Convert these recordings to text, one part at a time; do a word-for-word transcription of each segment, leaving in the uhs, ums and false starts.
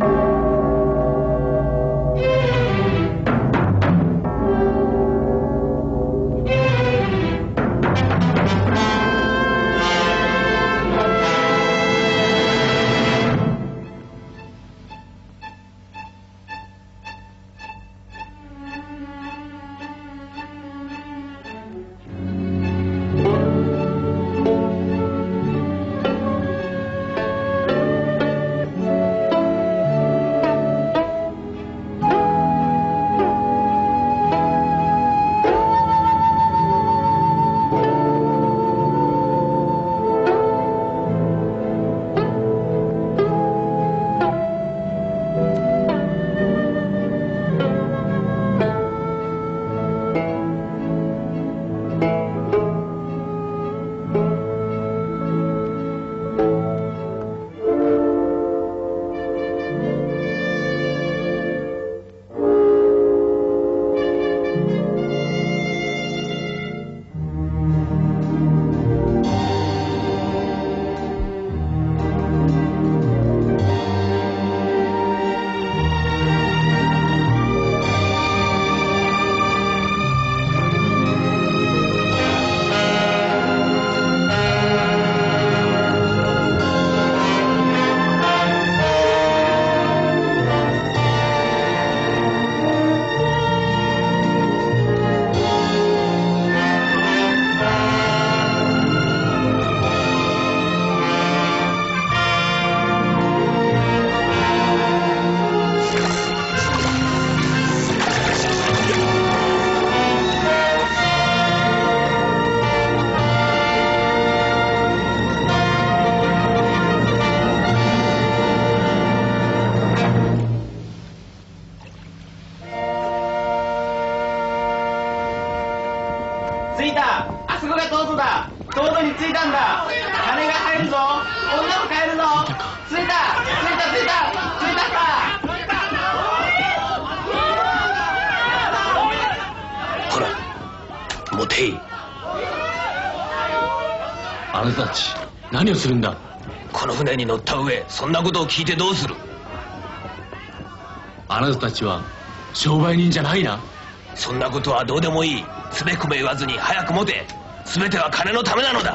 着いた。あそこがトートだ。トートに着いたんだ。金が入るぞ。女も買えるぞ。着いた着いた着いた着いたか。 ほら持てい。 あなたたち何をするんだ。 この船に乗った上そんなことを聞いてどうする。 あなたたちは商売人じゃないな。 そんなことはどうでもいい。つべこべ言わずに早く持て。全ては金のためなのだ。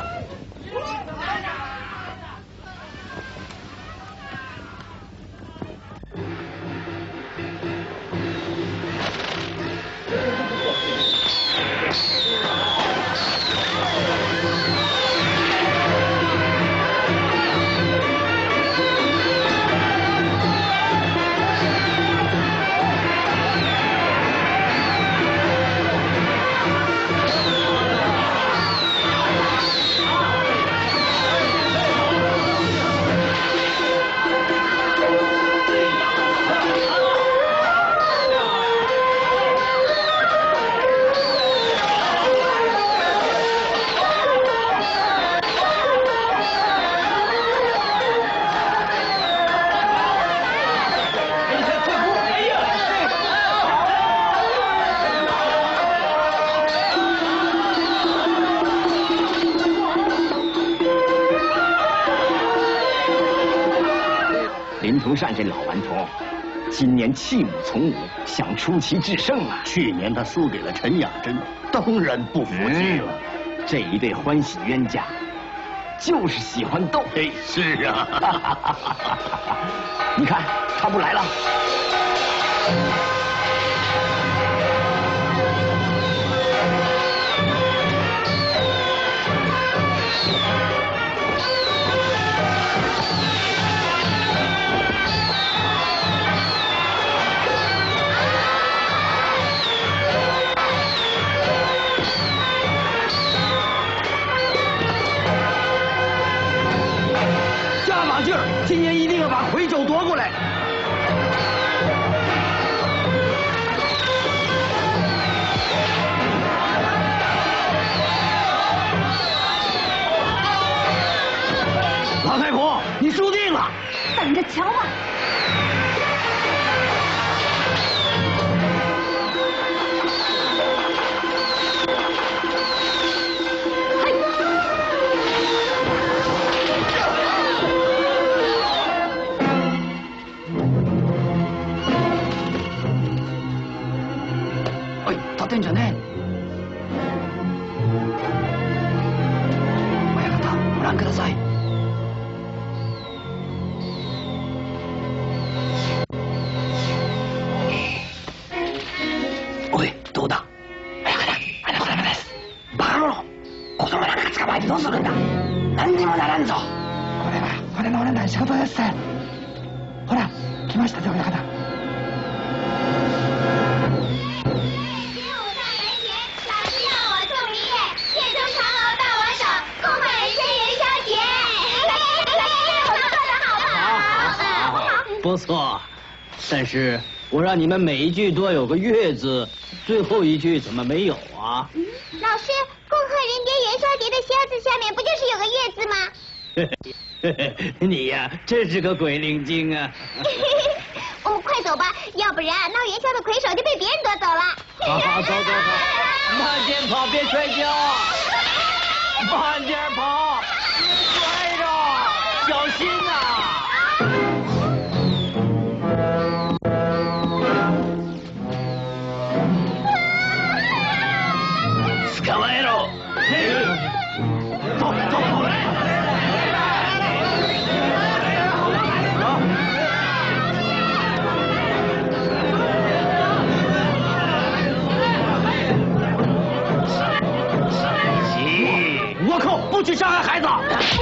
林从善这老顽童，今年弃武从武，想出奇制胜啊！ 去年他输给了陈雅珍，当然不服气了。 嗯、这一对欢喜冤家，就是喜欢斗。 哎，是啊。 你看，他不来了。今年一定要把魁首夺过来。老太婆，你输定了。 等着瞧吧。 ください。おい、どうだ？早くだ、あなた様です。バカ者、子供なんか捕まえてどうするんだ？何にもならんぞ。これは俺の俺の仕事です。ほら、来ましたぜ、親方。 不错，但是我让你们每一句都有个月字，最后一句怎么没有啊？ 嗯、老师，恭贺人蝶元宵节的“宵”字下面不就是有个月字吗？ 你呀，真是个鬼灵精啊！ 我们快走吧，要不然闹元宵的魁首就被别人夺走了。 好好走走走，慢点跑，别摔跤，慢点跑，摔着，小心啊！ 捕まえろ！ 走走走！倭寇不许伤害孩子！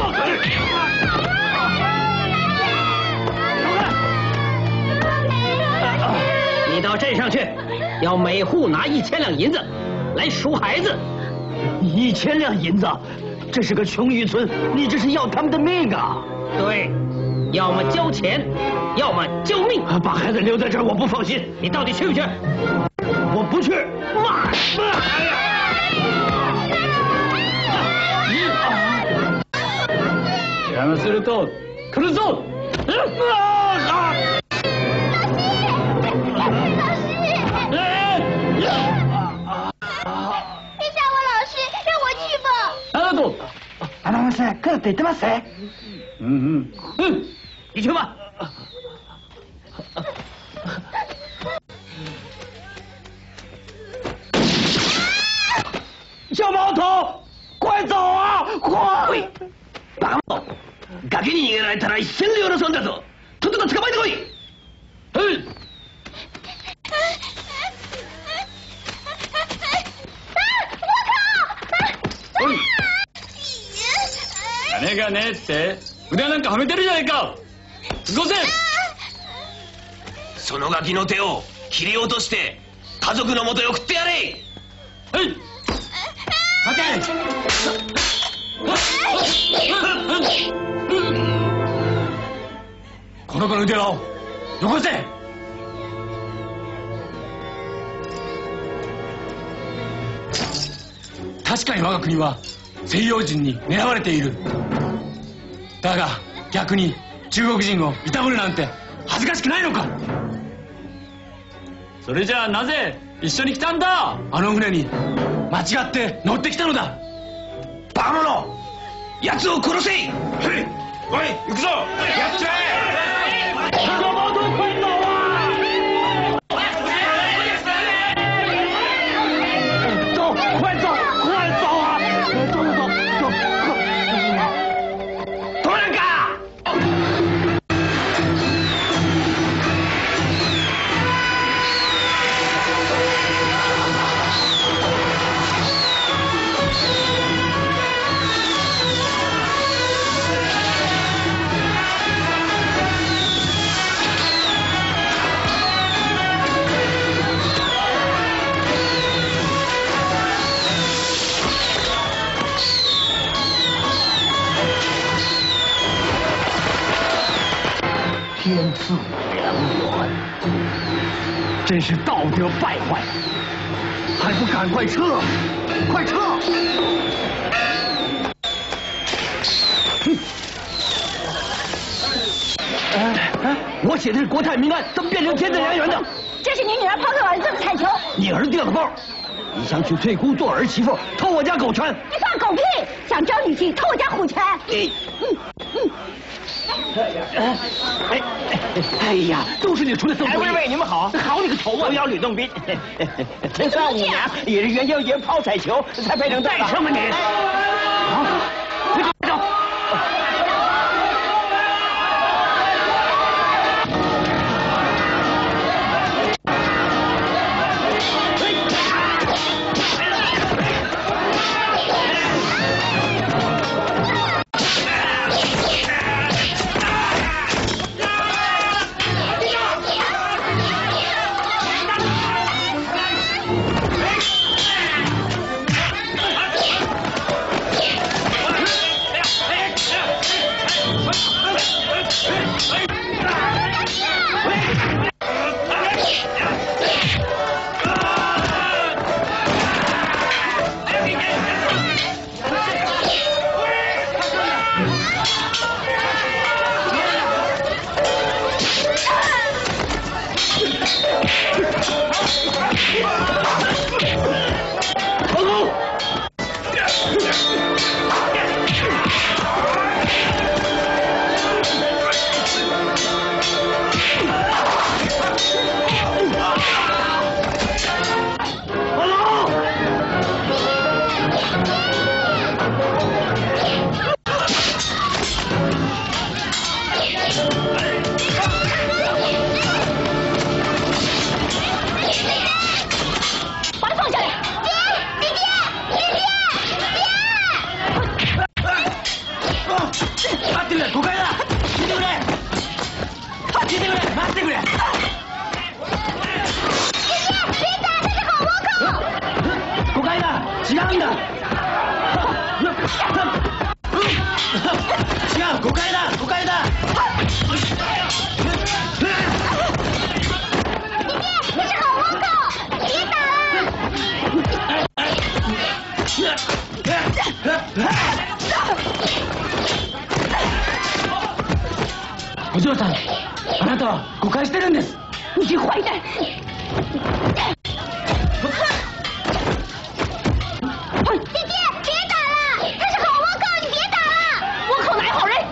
你到镇上去，要每户拿一千两银子来赎孩子。一千两银子，这是个穷渔村，你这是要他们的命啊！对，要么交钱，要么救命。把孩子留在这儿，我不放心。你到底去不去？我不去。妈！邪魔すると来るぞ！啊！ アナウンサー来るって言ってます。 嗯嗯嗯，你去吧。小毛头，快走啊！快！ おい、バカ者！崖に逃げられたら一千両の損だぞ。とっとと捕まえてこい。うん。おい。 金がねえって腕なんかはめてるじゃないか。ごせん。 そのガキの手を切り落として家族のもとへ送ってやれ。 はい待て。この子の腕をよこせ。確かに我が国は西洋人に狙われている。だが逆に中国人をいたぶるなんて恥ずかしくないのか。それじゃあなぜ一緒に来たんだ。あの船に間違って乗ってきたのだ。 バカ者、奴を殺せ。おい行くぞ。やっちゃえ。 小毛头，快走啊！走，快走，快走啊！走走走走， 取れんか。 天赐良缘，真是道德败坏，还不赶快撤！快撤！哎哎，我写的是国泰民安，怎么变成天赐良缘的？ 这是你女儿抛给我儿子的彩球。 你儿掉了包，你想娶翠姑做儿媳妇，偷我家狗权？ 你放狗屁！想招女婿，偷我家虎权。 你，嗯嗯。哎哎哎呀，都是你出的馊主意！ 还会为你们好， 好你个头啊！ 都要吕洞宾，陈三五娘也是元宵节抛彩球才配成对吧？ 带什么你？啊！快走！ 行，给我干的，给我干的！ 姐姐，这是好倭寇，别打了！ お嬢さん、あなたは誤解してるんです。 你这坏蛋！ 姐姐，别打了，他是好倭寇，你别打了！ 倭寇哪有好人？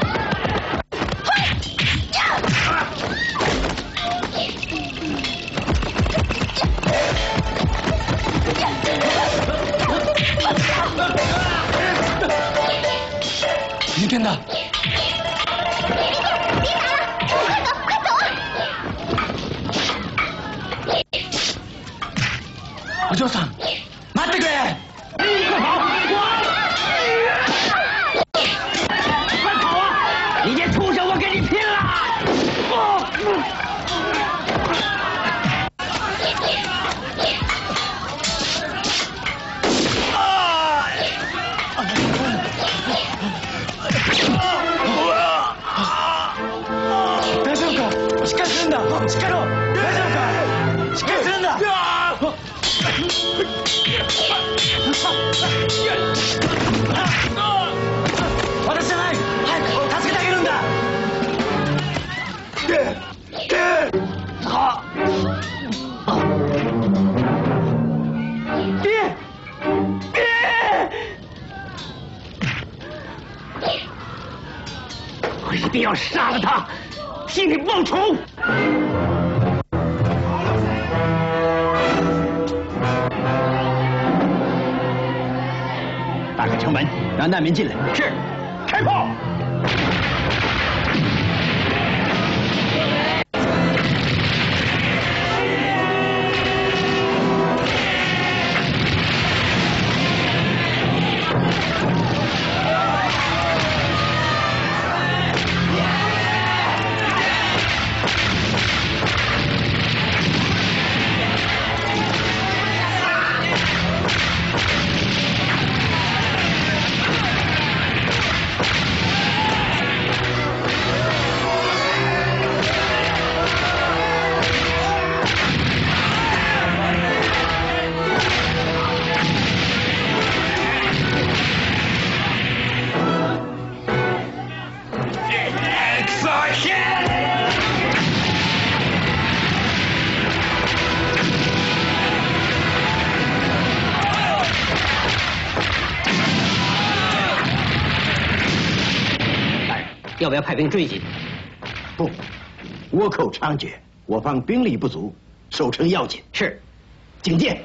事件だ。お嬢さん、待ってくれ！ 快跑！快跑啊！你这畜生，我跟你拼了！ 大丈夫か？しっかりするんだ。しっかりろ。大丈夫か？しっかりするんだ。私じゃない。早く助けてあげるんだ。爹，爹！ 我一定要杀了他，替你报仇！打开城门，让难民进来。是，开炮！要不要派兵追击？ 不，倭寇猖獗，我方兵力不足，守城要紧。 是， 警戒。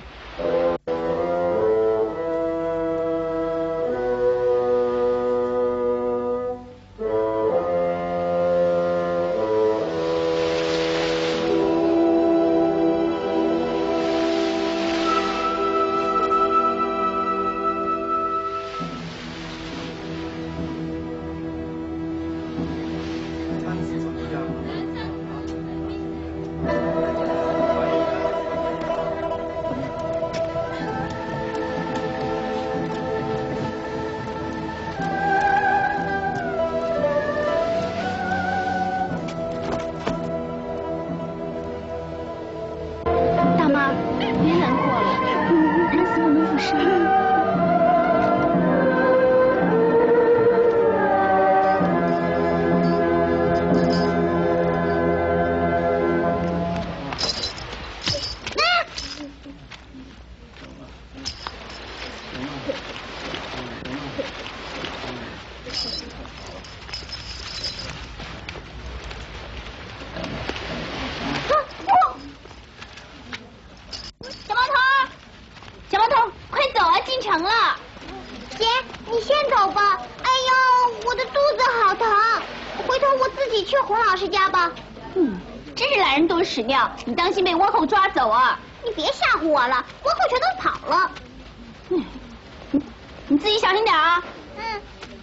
屎尿，你当心被倭寇抓走啊！ 你别吓唬我了，倭寇全都跑了。 嗯，你你自己小心点啊。 嗯。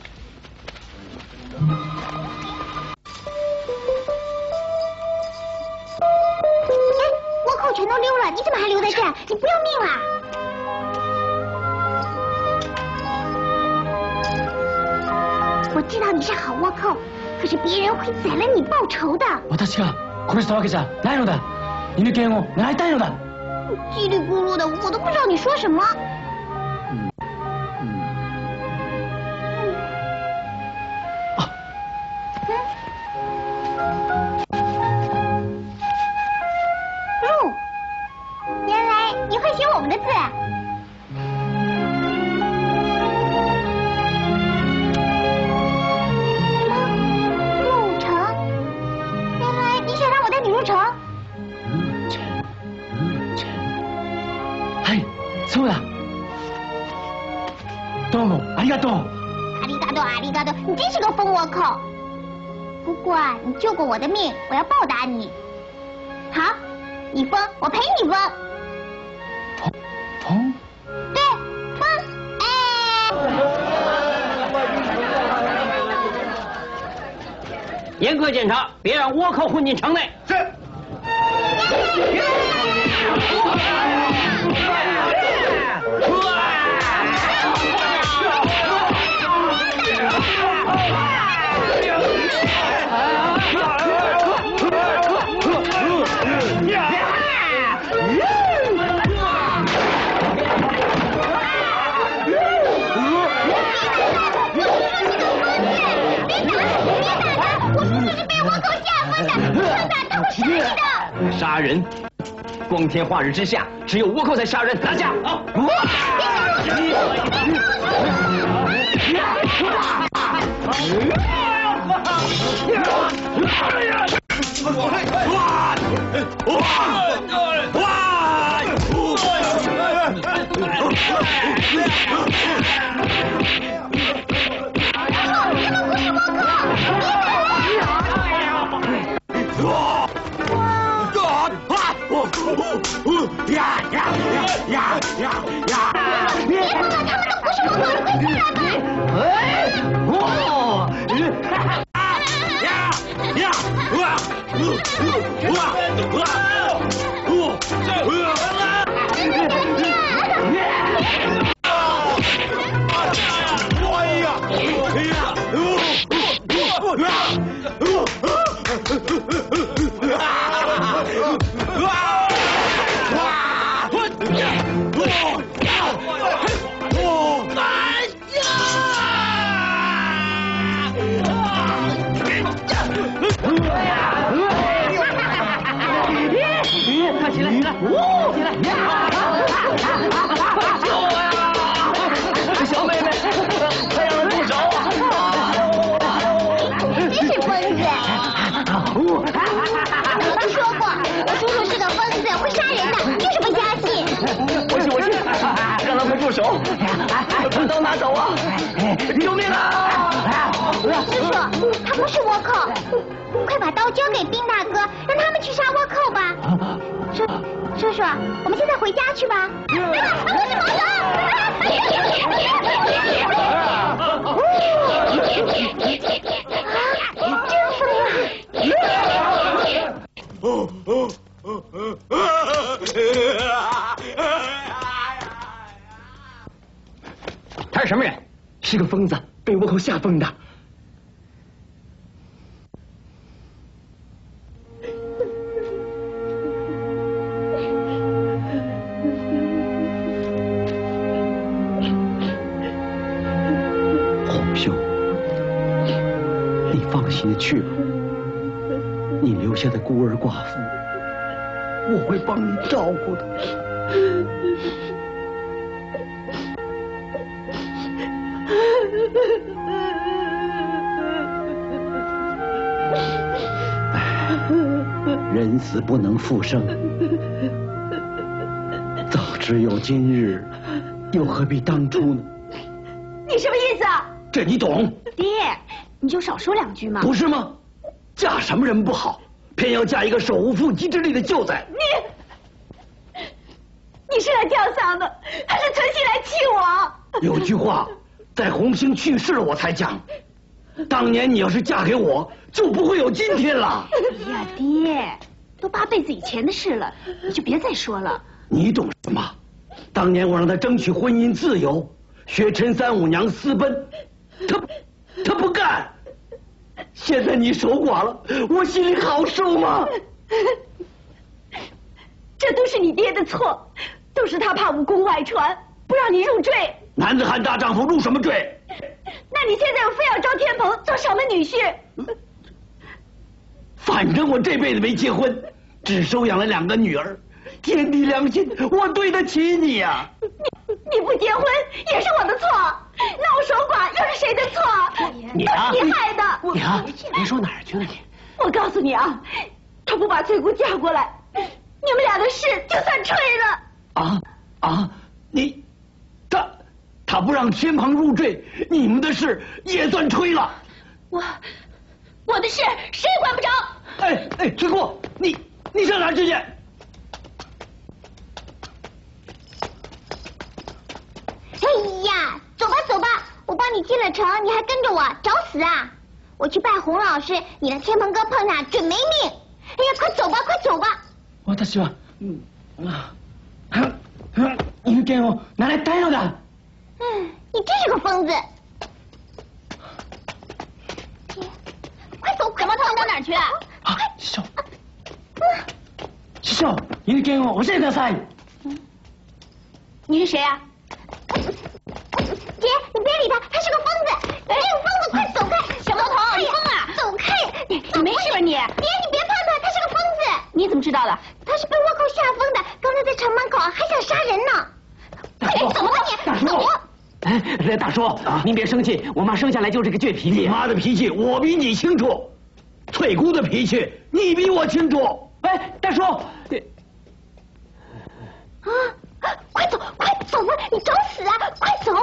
哎，倭寇全都溜了，你怎么还留在这儿？你不要命啦？ 我知道你是好倭寇，可是别人会宰了你報仇的。 私が殺したわけじゃないのだ。犬犬を狙いたいのだ。 叽里咕噜的，我都不知道你说什么。 嗯嗯。啊。 路，原来你会写我们的字。入城，原来你想让我带你入城。 そうだ。どうもありがとう。 阿里嘎多，阿里嘎多，你真是个疯倭寇。不过啊，你救过我的命，我要报答你。好，你疯，我陪你疯。 疯疯？ 对，疯。 哎。严格检查，别让倭寇混进城内。 是。 杀人，光天化日之下，只有倭寇才杀人，拿下！啊！ 呀呀呀呀呀呀！ 别疯了，他们都不是倭寇，你快下来吧！ 哎，哦， 呀呀！哇！哇！哇！ 快起来，起来！哦，起来！救我呀！小妹妹，快让人住手！ 真是疯子！我说过，我叔叔是个疯子，会杀人的，就是不相信。 我去，我去，让他们住手！把刀拿走啊！救命啊！ 叔叔，他不是倭寇，快把刀交给兵大哥，让他们去杀倭寇吧。叔叔叔，我们现在回家去吧。我是毛头。 他是什么人？是个疯子，被倭寇吓疯的。 红兄，你放心的去吧，你留下的孤儿寡妇，我会帮你照顾的。人死不能复生，早知有今日，又何必当初呢？ 你什么意思啊？ 这你懂？ 爹，你就少说两句嘛。 不是吗？嫁什么人不好，偏要嫁一个手无缚鸡之力的旧仔。 你，你是来吊丧的，还是存心来气我？ 有句话，在红星去世了我才讲。当年你要是嫁给我，就不会有今天了。 哎呀，爹，都八辈子以前的事了，你就别再说了。 你懂什么？当年我让他争取婚姻自由，学陈三五娘私奔，他他不干。现在你守寡了，我心里好受吗？ 这都是你爹的错，都是他怕武功外传，不让你入赘。 男子汉大丈夫入什么赘？ 那你现在又非要招天蓬做守门女婿？ 反正我这辈子没结婚，只收养了两个女儿，天地良心，我对得起你呀、啊！ 你你不结婚也是我的错，那我守寡又是谁的错？ 你啊， 都是你害的！ 你啊，你说哪儿去了你？ 我告诉你啊，他不把翠姑嫁过来，你们俩的事就算吹了。 啊啊！你他他不让天蓬入赘，你们的事也算吹了。 我我的事谁也管不着。 哎哎，翠姑，你你上哪儿去去？ 哎呀，走吧走吧，我帮你进了城，你还跟着我找死啊！我去拜洪老师，你让天蓬哥碰上准没命。哎呀，快走吧，快走吧！ 私は、うんあ、有権を習いたいのだ。 嗯，你真是个疯子！快走，快走！ 头到哪儿去啊？ 啊，師匠，師匠，有権を教えてください。 你是谁啊？ 姐，你别理他，他是个疯子！这个疯子，快走开！ 小毛头，你疯啊！ 走开！ 你你没事吧你？ 爹，你别碰他，他是个疯子！ 你怎么知道的？ 他是被倭寇吓疯的，刚才在城门口还想杀人呢！快点走吧你！走！ 哎，大叔，您别生气，我妈生下来就这个倔脾气。 你妈的脾气我比你清楚，翠姑的脾气你比我清楚。 哎，大叔， 啊！快走，快走啊！你找死啊！快走！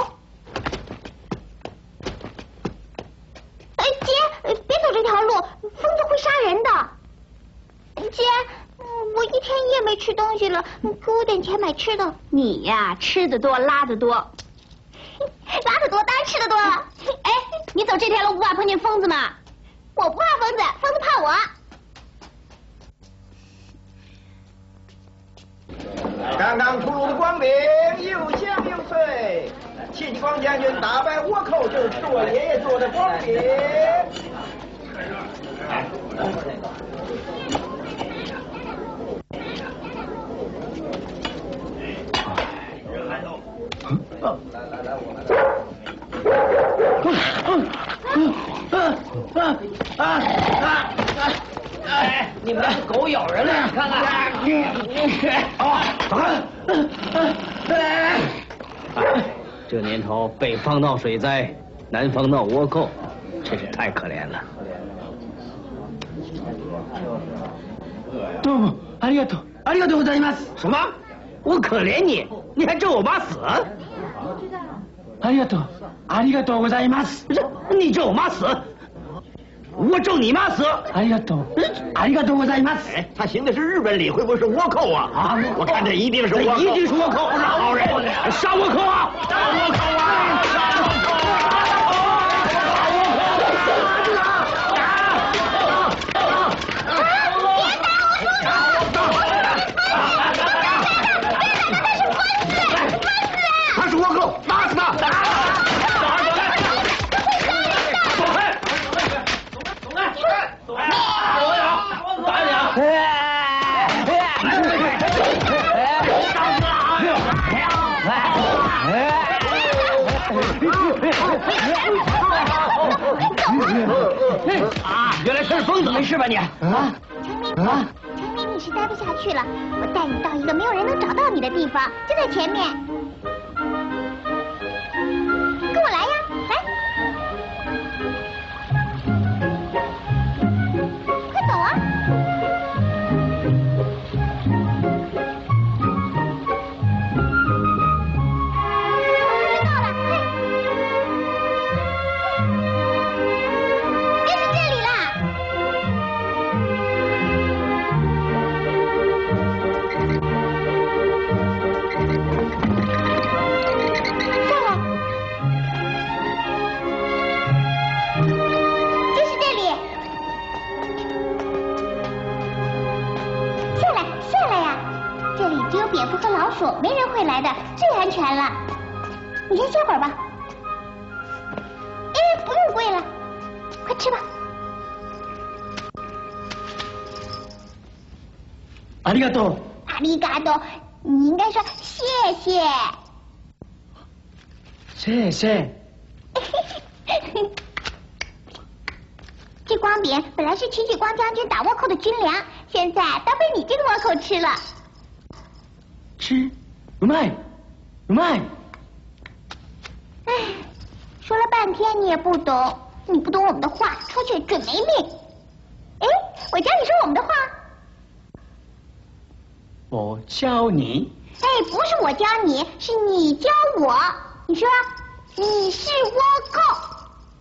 哎，姐，别走这条路，疯子会杀人的。姐，我一天夜没吃东西了，给我点钱买吃的。 你呀，吃的多，拉的多。 拉的多，当然吃的多了。 哎，你走这条路不怕碰见疯子吗？ 我不怕疯子，疯子怕我。 刚刚出炉的光饼又香又脆，戚继光将军打败倭寇就是吃我爷爷做的光饼。 哎，你们家狗咬人了，看看。这年头，北方闹水灾，南方闹倭寇，真是太可怜了。 どうもありがとうありがとうございます。 什么？我可怜你，你还咒我妈死？ ありがとうありがとうございます。 你咒我妈死？我咒你妈死！ ありがとうありがとうございます。 哎，他行的是日本礼，会不会是倭寇啊？啊，我看这一定是倭寇， 一定是倭寇，不是好人，杀倭寇啊！ 杀倭寇啊！杀倭寇啊！他是倭寇，打死他！ 啊，原来是疯子，没事吧你？啊成明，啊，成明，你是待不下去了，我带你到一个没有人能找到你的地方，就在前面。跟我来呀，来！快走啊！知道了，快！就是这里啦！上来，就是这里。下来，下来呀！这里只有蝙蝠和老鼠，没人会来的，最安全了。你先歇会儿吧。哎，不用跪了。 吃吧。 ありがとう。 阿里嘎多，你应该说谢谢。 谢谢。 这光饼本来是戚继光将军打倭寇的军粮，现在都被你这个倭寇吃了。 吃，うまい，うまい。 唉，说了半天你也不懂，你不懂我们的话，出去准没命。哎，我教你说我们的话。 我教你。 哎，不是我教你，是你教我。你说，你是倭寇。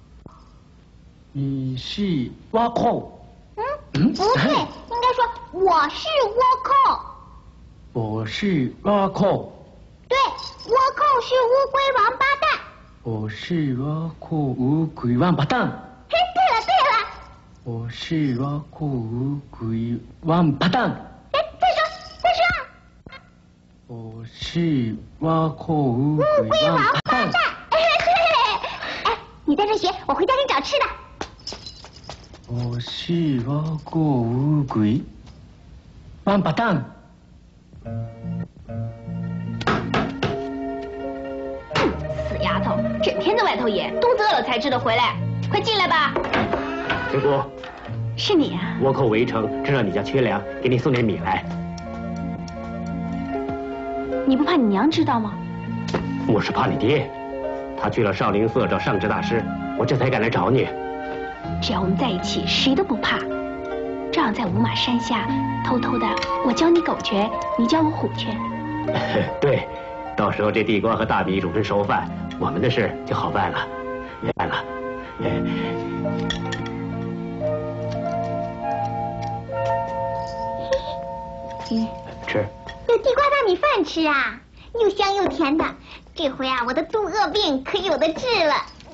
你是倭寇。 嗯，不对，应该说我是倭寇。 我是倭寇。 对，倭寇是乌龟王八蛋。 我是倭寇乌龟王八蛋。 嘿，对了对了。 我是倭寇乌龟王八蛋。 哎，再说再说。 我是倭寇乌乌龟王八蛋。 哎，你在这学，我回家给你找吃的。 我是倭寇乌龟王八蛋。 死丫头，整天在外头野，肚子饿了才知道回来。快进来吧。 陈姑， 是你啊？ 倭寇围城，知道你家缺粮，给你送点米来。 你不怕你娘知道吗？ 我是怕你爹，他去了少林寺找上智大师，我这才敢来找你。 只要我们在一起，谁都不怕。这样在五马山下偷偷的，我教你狗拳，你教我虎拳。 对，到时候这地瓜和大米煮成熟饭，我们的事就好办了。办了。 嗯， 吃。 有地瓜大米饭吃啊，又香又甜的。这回啊，我的肚饿病可有的治了。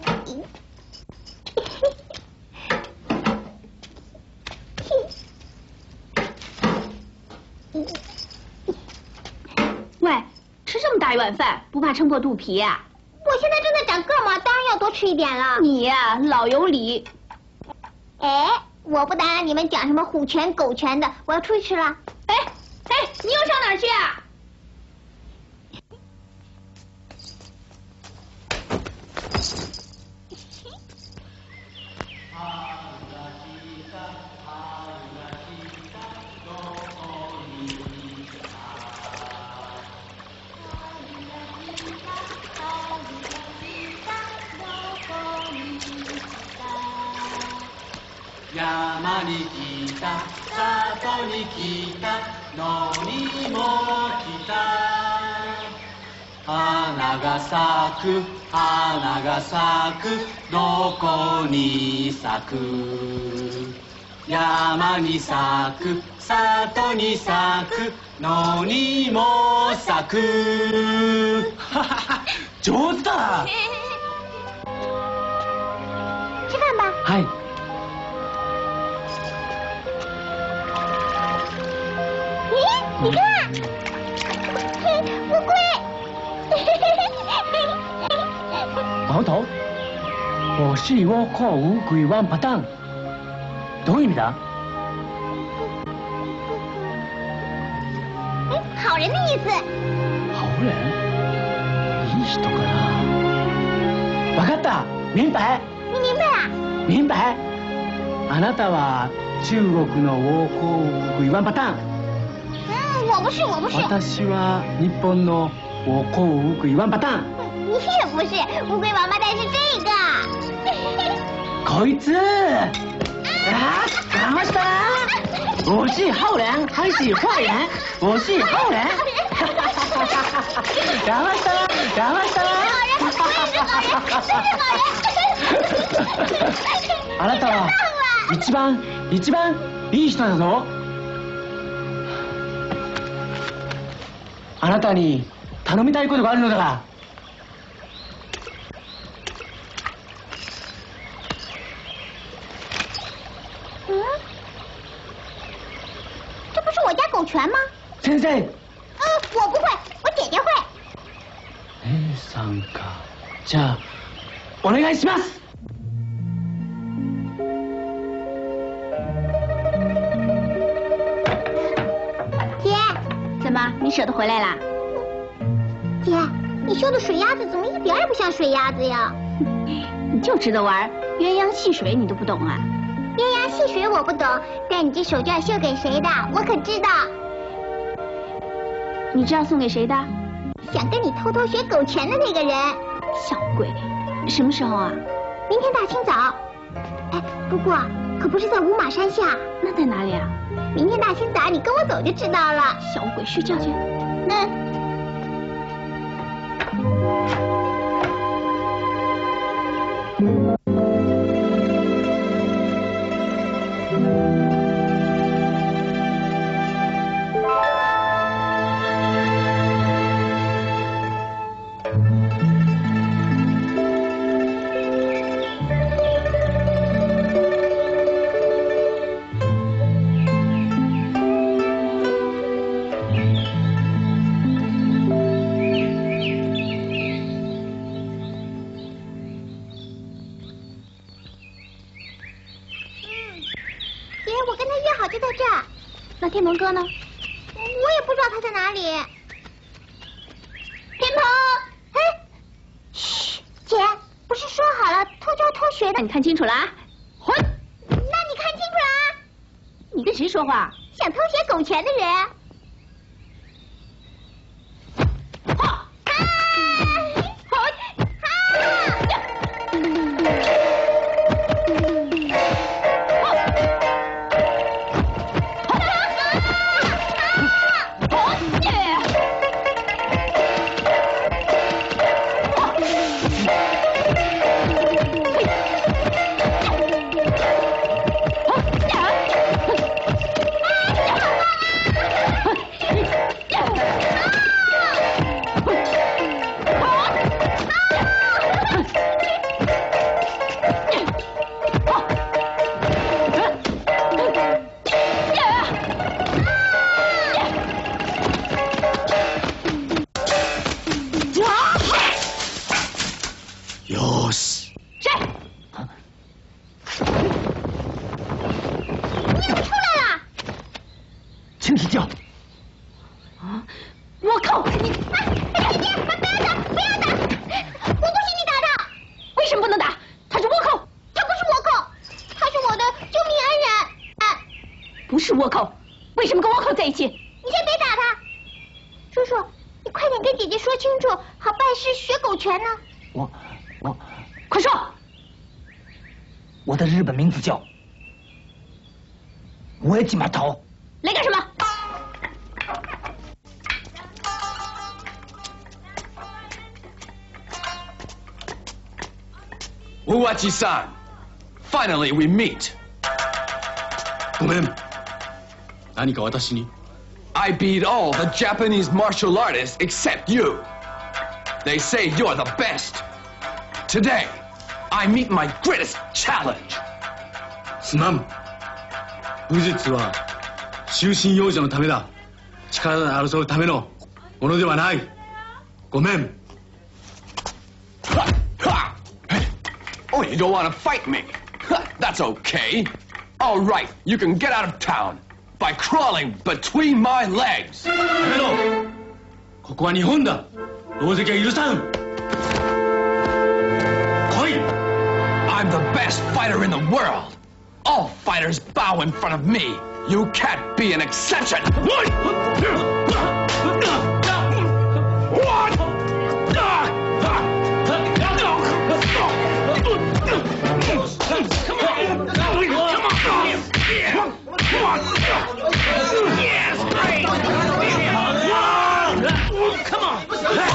喂，吃这么大一碗饭，不怕撑破肚皮呀？ 我现在正在长个嘛，当然要多吃一点了。 你呀，老有理。 哎，我不打扰你们讲什么虎拳狗拳的，我要出去吃了。 哎哎，你又上哪儿去啊？ 山に来た里に来た野にも来た花が咲く花が咲くどこに咲く山に咲く里に咲く野にも咲く哈哈哈上手だ吃饭吧。 はい。 你看，嘿，乌龟。 毛头，我是倭寇乌龟王八蛋。どういう意味だ？ 哎，好人的意思。 好人？いい人かな？わかった。明白。 你明白了？ 明白。あなたは中国の倭寇烏龟王八蛋。 我不是，我不是。 私は日本の倭寇烏龜王八蛋。 你也不是，乌龟王八蛋是这个。 こいつ！啊，干嘛事？我是好人还是坏人？我是好人。干嘛事？干嘛事？ 我是好人，我是好人。 あなたは一番一番いい人だぞ。あなたに頼みたいことがあるのだ。 嗯，这不是我家狗拳吗？ 先生。 嗯，我不会，我姐姐会。 姉さんか。じゃあお願いします。 你舍得回来啦？ 姐，你修的水鸭子怎么一点也不像水鸭子呀？ 你就知道玩鸳鸯戏水，你都不懂啊？ 鸳鸯戏水我不懂，但你这手绢绣给谁的，我可知道。 你知道送给谁的？ 想跟你偷偷学狗拳的那个人。 小鬼，什么时候啊？ 明天大清早。哎，不过可不是在五马山下。 那在哪里啊？ 明天大清早你跟我走就知道了。 小鬼，睡觉去。 嗯。 那天鹏哥呢？ 我也不知道他在哪里。天鹏，哎，嘘，姐，不是说好了偷教偷学的？ 你看清楚了啊！混！ 那你看清楚了啊？ 你跟谁说话？ 想偷学狗拳的人。 好，啊，好， 我的日本名字叫我也金马头。 来干什么？ Uwachi-san, finally we meet. ごめん。何か私に I beat all the Japanese martial artists except you. They say you're the best. Today, I meet my greatest challenge. すまん。武術は終身養生のためだ。力で争うためのものではない。ごめん。 Oh, you don't want to fight me? That's okay. All right, you can get out of town by crawling between my legs. やめろ。ここは日本だ。同席は許さん。来い。 I'm the best fighter in the world. All fighters bow in front of me. You can't be an exception. What? Yes, great. Come on.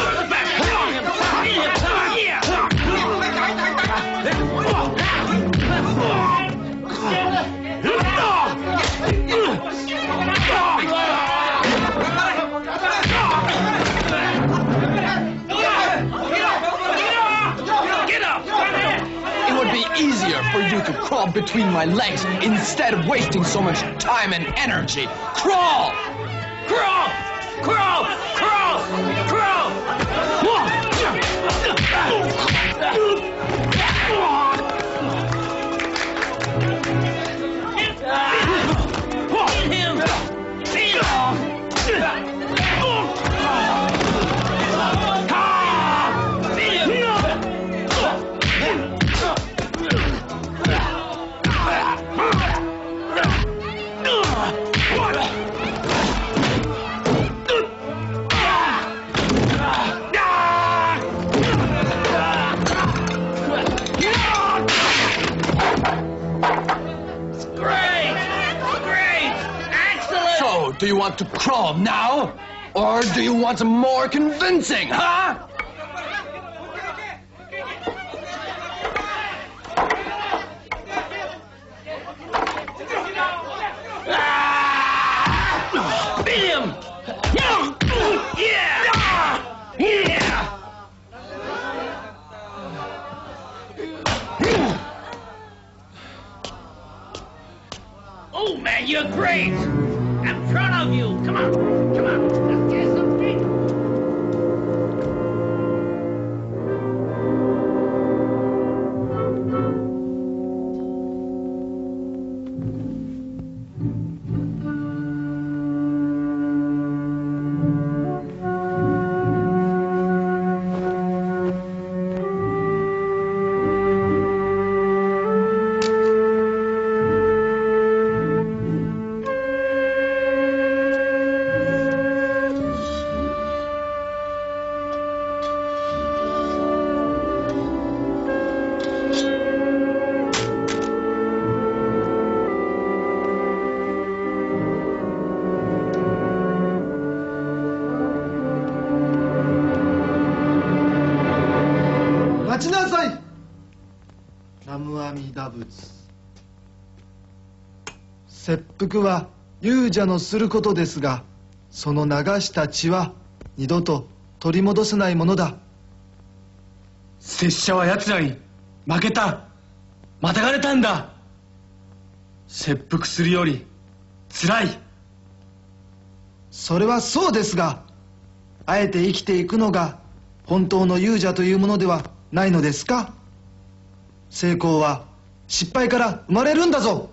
It would be easier for you to crawl between my legs instead of wasting so much time and energy. Crawl! Crawl! Crawl! Crawl! Crawl! Hit him! Do you want to crawl now? Or do you want some more convincing, huh? Ah! Beat him! Yeah! Yeah! Oh man, you're great! I'm proud of you! Come on, come on, let's get some drink! 待ちなさい。南無阿弥陀仏。切腹は勇者のすることですが、その流した血は二度と取り戻せないものだ。 拙者は奴らに負けた、またがれたんだ。切腹するより辛い。 それはそうですが、あえて生きていくのが本当の勇者というものではないのですか。成功は失敗から生まれるんだぞ。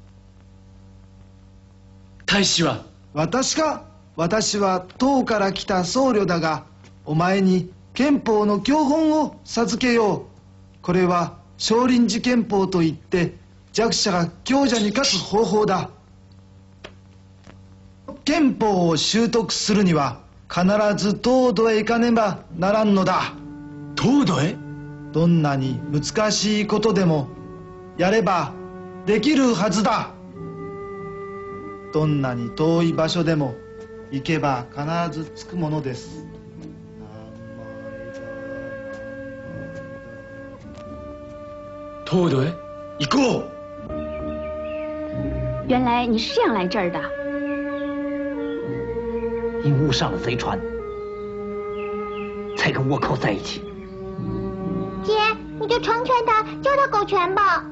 大使は？ 私か。私は唐から来た僧侶だが、お前に憲法の教本を授けよう。これは少林寺拳法といって弱者が強者に勝つ方法だ。憲法を習得するには必ず東土へ行かねばならんのだ。 東土へ？ どんなに難しいことでもやればできるはずだ。どんなに遠い場所でも行けば必ず着くものです。 東土へ行こう。 原来你是这样来这儿的。 因误上了贼船，才跟倭寇在一起。 姐，你就成全他，教他狗拳吧。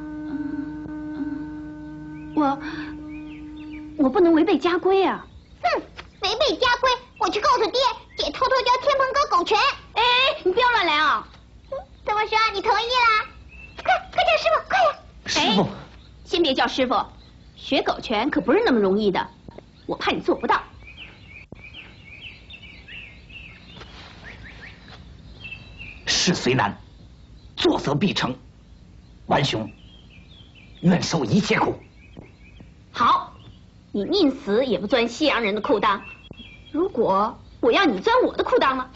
我我不能违背家规啊！ 哼，违背家规，我去告诉爹，姐偷偷教天蓬哥狗拳。 哎，你不要乱来啊！ 怎么说？你同意啦？快快叫师傅，快呀！ 师傅，先别叫师傅，学狗拳可不是那么容易的，我怕你做不到。 事虽难，做则必成。顽雄愿受一切苦。 好，你宁死也不钻西洋人的裤裆。如果我要你钻我的裤裆呢？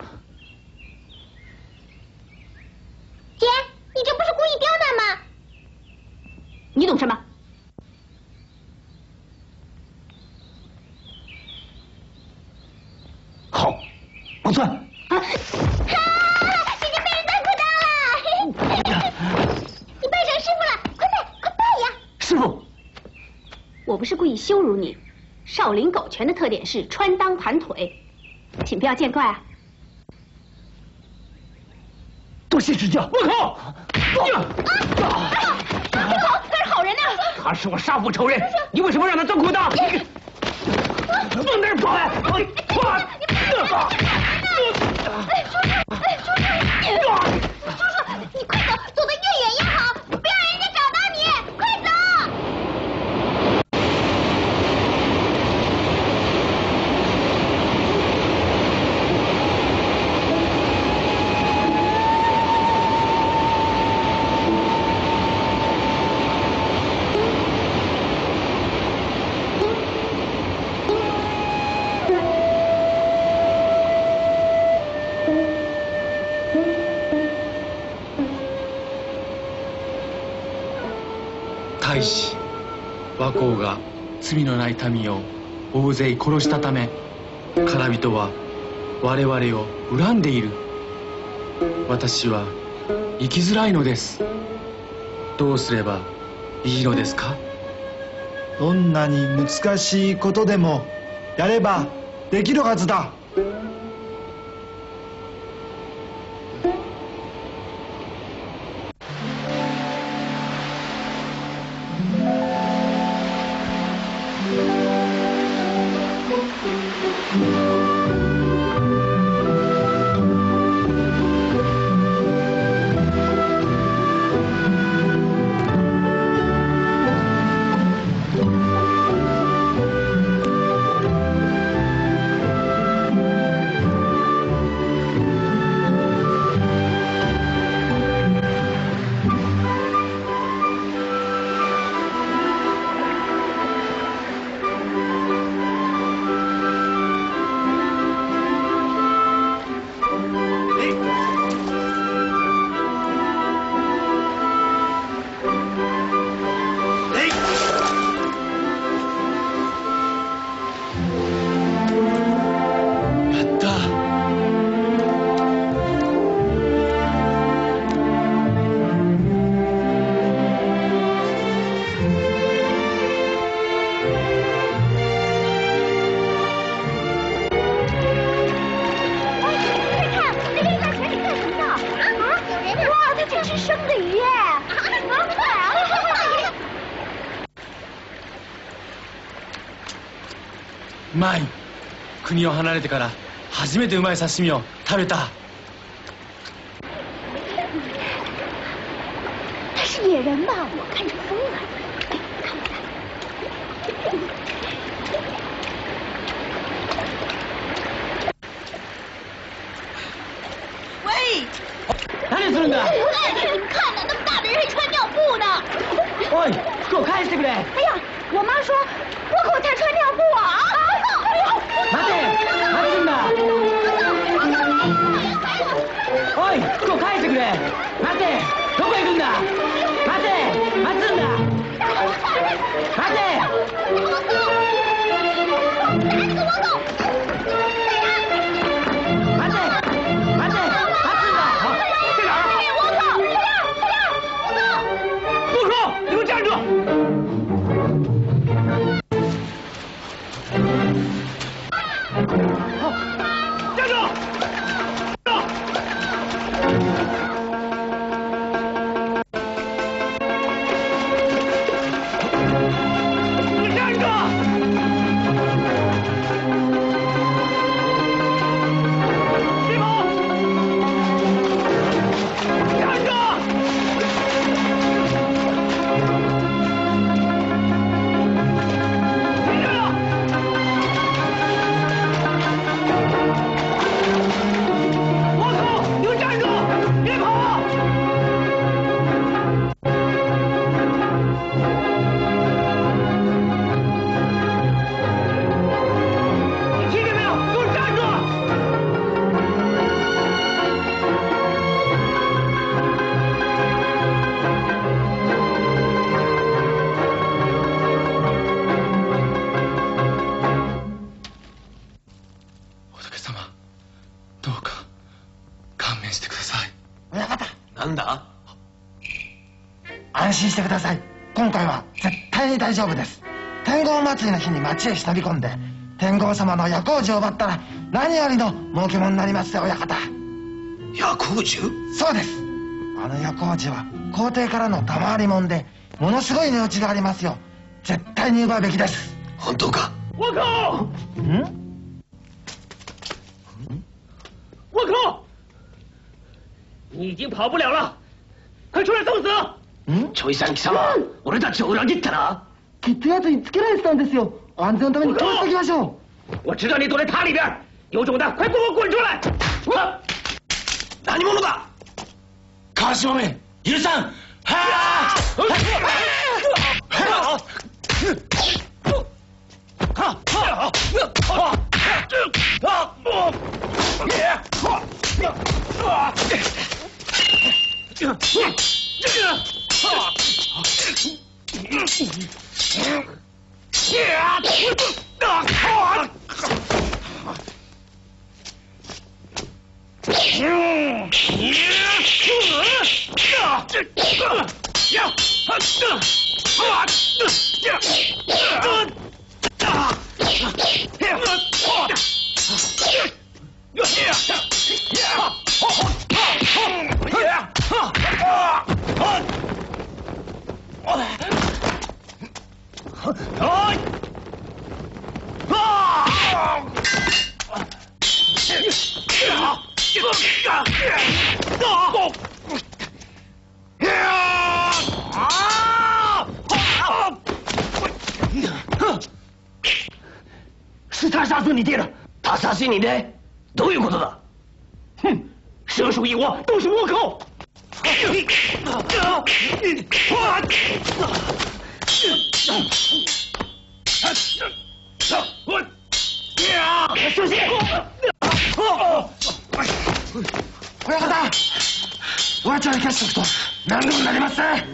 姐，你这不是故意刁难吗？ 你懂什么？ 好，不钻。 啊！已经被人钻裤裆了！你拜成师傅了，快拜，快拜呀！ 师傅， 我不是故意羞辱你。少林狗拳的特点是穿裆盘腿，请不要见怪啊！ 多谢指教。我靠！ 啊！别跑！他是好人呐！ 他是我杀父仇人，你为什么让他钻裤裆？往哪儿跑呀？快！快！ 叔叔，你快走，走得越远越好，不要让人家找到你，快走！ 大使、倭寇が罪のない民を大勢殺したため唐人は我々を恨んでいる。私は生きづらいのです。どうすればいいのですか？ どんなに難しいことでもやればできるはずだ。 うまい。国を離れてから初めてうまい刺身を食べた。 他是野人吧？我看成疯了。 喂，哪里是的？ 你们看呢，那么大的人还穿尿布呢！ 喂，给我开始不嘞？ 哎呀，我妈说倭寇才穿尿布啊！ 待て、待つんだ。おい、ここ返してくれ。待て、どこ行くんだ。待て、待つんだ。待て。待て、待て、待つんだ。在哪儿？ 倭寇，在这儿，在这儿， 倭寇，你给我站住！站住！你站住！别跑！站住！停住！倭寇，你给我站住！别跑！听见没有？给我站住！ 仏様、どうか勘弁してください。 親方、 なんだ？ 安心してください。今回は絶対に大丈夫です。天狗祭りの日に町へ忍び込んで天狗様の薬王樹を奪ったら何よりの儲けものになりますよ、親方。 薬王樹？ そうです。あの薬王樹は皇帝からの賜り物でものすごい値打ちがありますよ。絶対に奪うべきです。 本当か？ 倭寇！ ん倭寇！你已经跑不了了，快出来送死！ んちょいさん貴様、俺たちを裏切ったな。 きっと奴につけられてたんですよ。安全のために通しておきましょ我知道你躲在塔里边，有种的快给我滚出来！ 何者だ？ 川島め、許さん。はあ！ 是他杀死你爹的，他杀死你爹，どういうことだ？哼，蛇鼠一窝都是倭寇。小心！ 親方、我ちゃんに貸しておくと何でもなりません。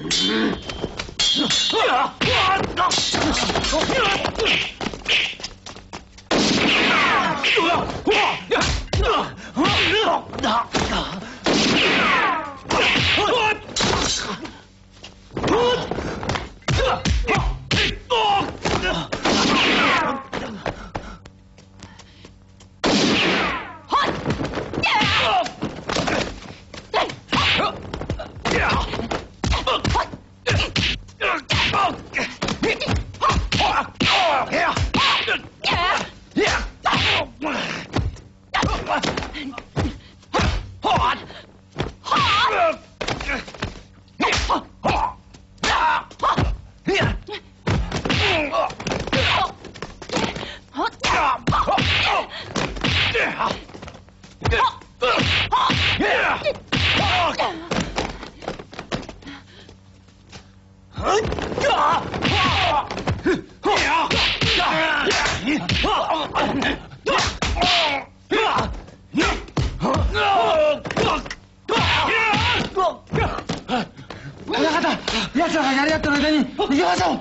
親方、奴らがやり合ってる間に逃げましょう。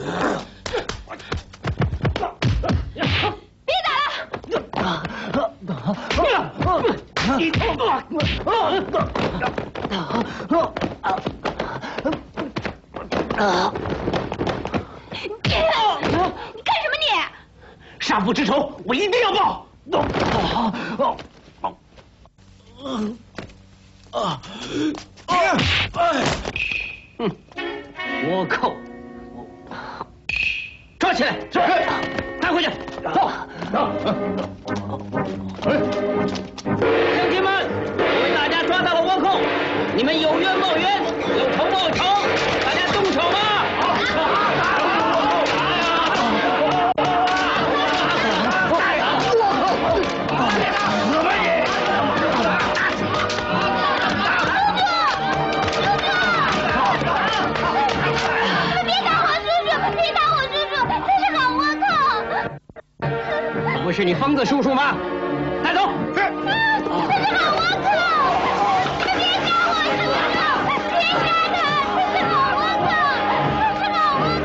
别打了！你干什么你？ 杀父之仇，我一定要报！嗯，倭寇，抓起来！是，带回去。走，走。乡亲们，我为大家抓到了倭寇，你们有冤报冤，有仇报仇，大家动手吧！不是你疯子叔叔吗？带走！是。这是好倭寇！别杀我叔叔！别杀他！这是好倭寇！这是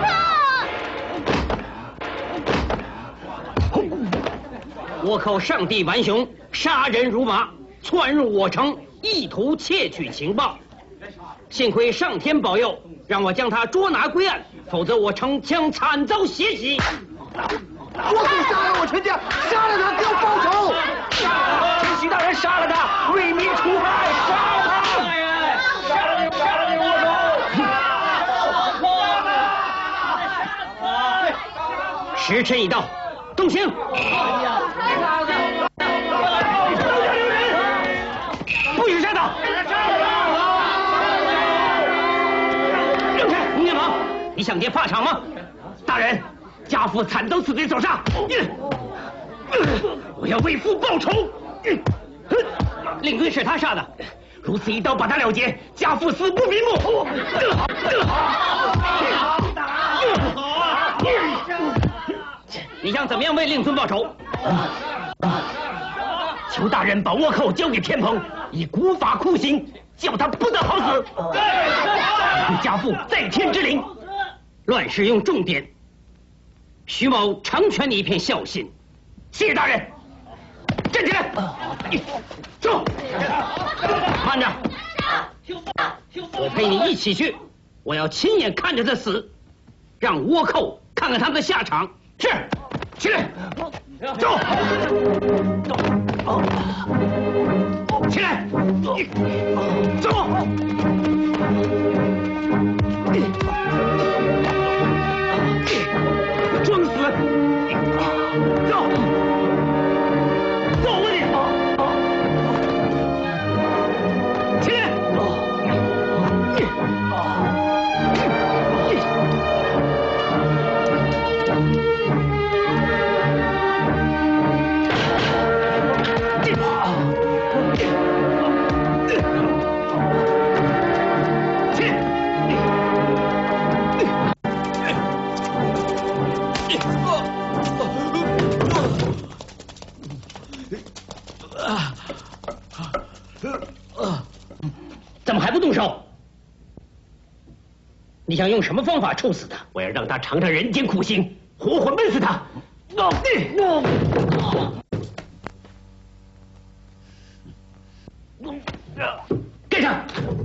好倭寇！倭寇上帝顽雄，杀人如麻，窜入我城，意图窃取情报。幸亏上天保佑，让我将他捉拿归案，否则我城将惨遭血洗。 倭寇杀了我全家，杀了他就要报仇！ 请徐大人杀了他，为民除害，杀了他！杀了你，杀了你倭寇！时辰已到，动刑！不许杀他！让开！吴念王，你想劫法场吗？大人。家父惨遭此贼所杀，我要为父报仇。令尊是他杀的，如此一刀把他了结，家父死不瞑目。你想怎么样为令尊报仇？求大人把倭寇交给天蓬，以古法酷刑，叫他不得好死。对家父在天之灵，乱世用重典。 徐某成全你一片孝心。谢谢大人。站起来，走，慢着，我陪你一起去，我要亲眼看着他死，让倭寇看看他们的下场。是，起来，走，起来，走。装死，走。走吧你！起来！怎么还不动手？你想用什么方法处死他？我要让他尝尝人间苦刑，活活闷死他！跟上！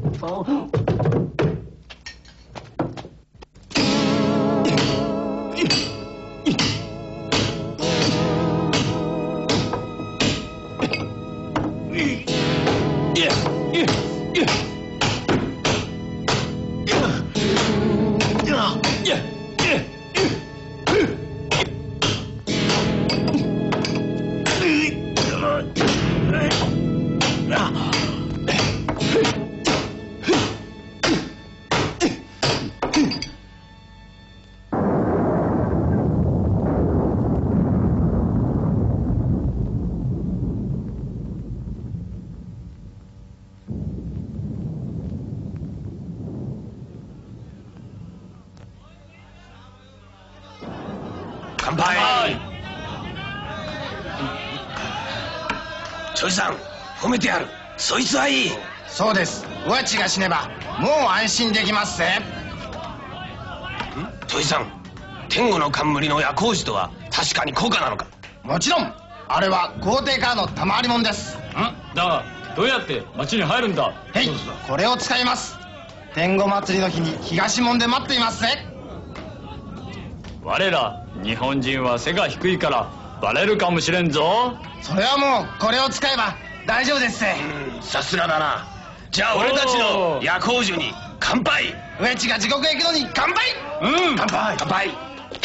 乾杯！ちょいさん、褒めてやる。そいつはいい。 そうです。おやちが死ねばもう安心できますぜ。 ちょいさん、天狗の冠の夜光樹とは確かに高価なのか？ もちろん。あれは皇帝からの賜り物です。 んだがどうやって町に入るんだ？ へい、これを使います。天狗祭りの日に東門で待っていますぜ。 我ら日本人は背が低いからバレるかもしれんぞ。 それはもうこれを使えば大丈夫ですぜ。 さすがだな。じゃあ俺たちの夜光樹に乾杯。 上地が地獄へ行くのに乾杯。 うん、 乾杯乾杯。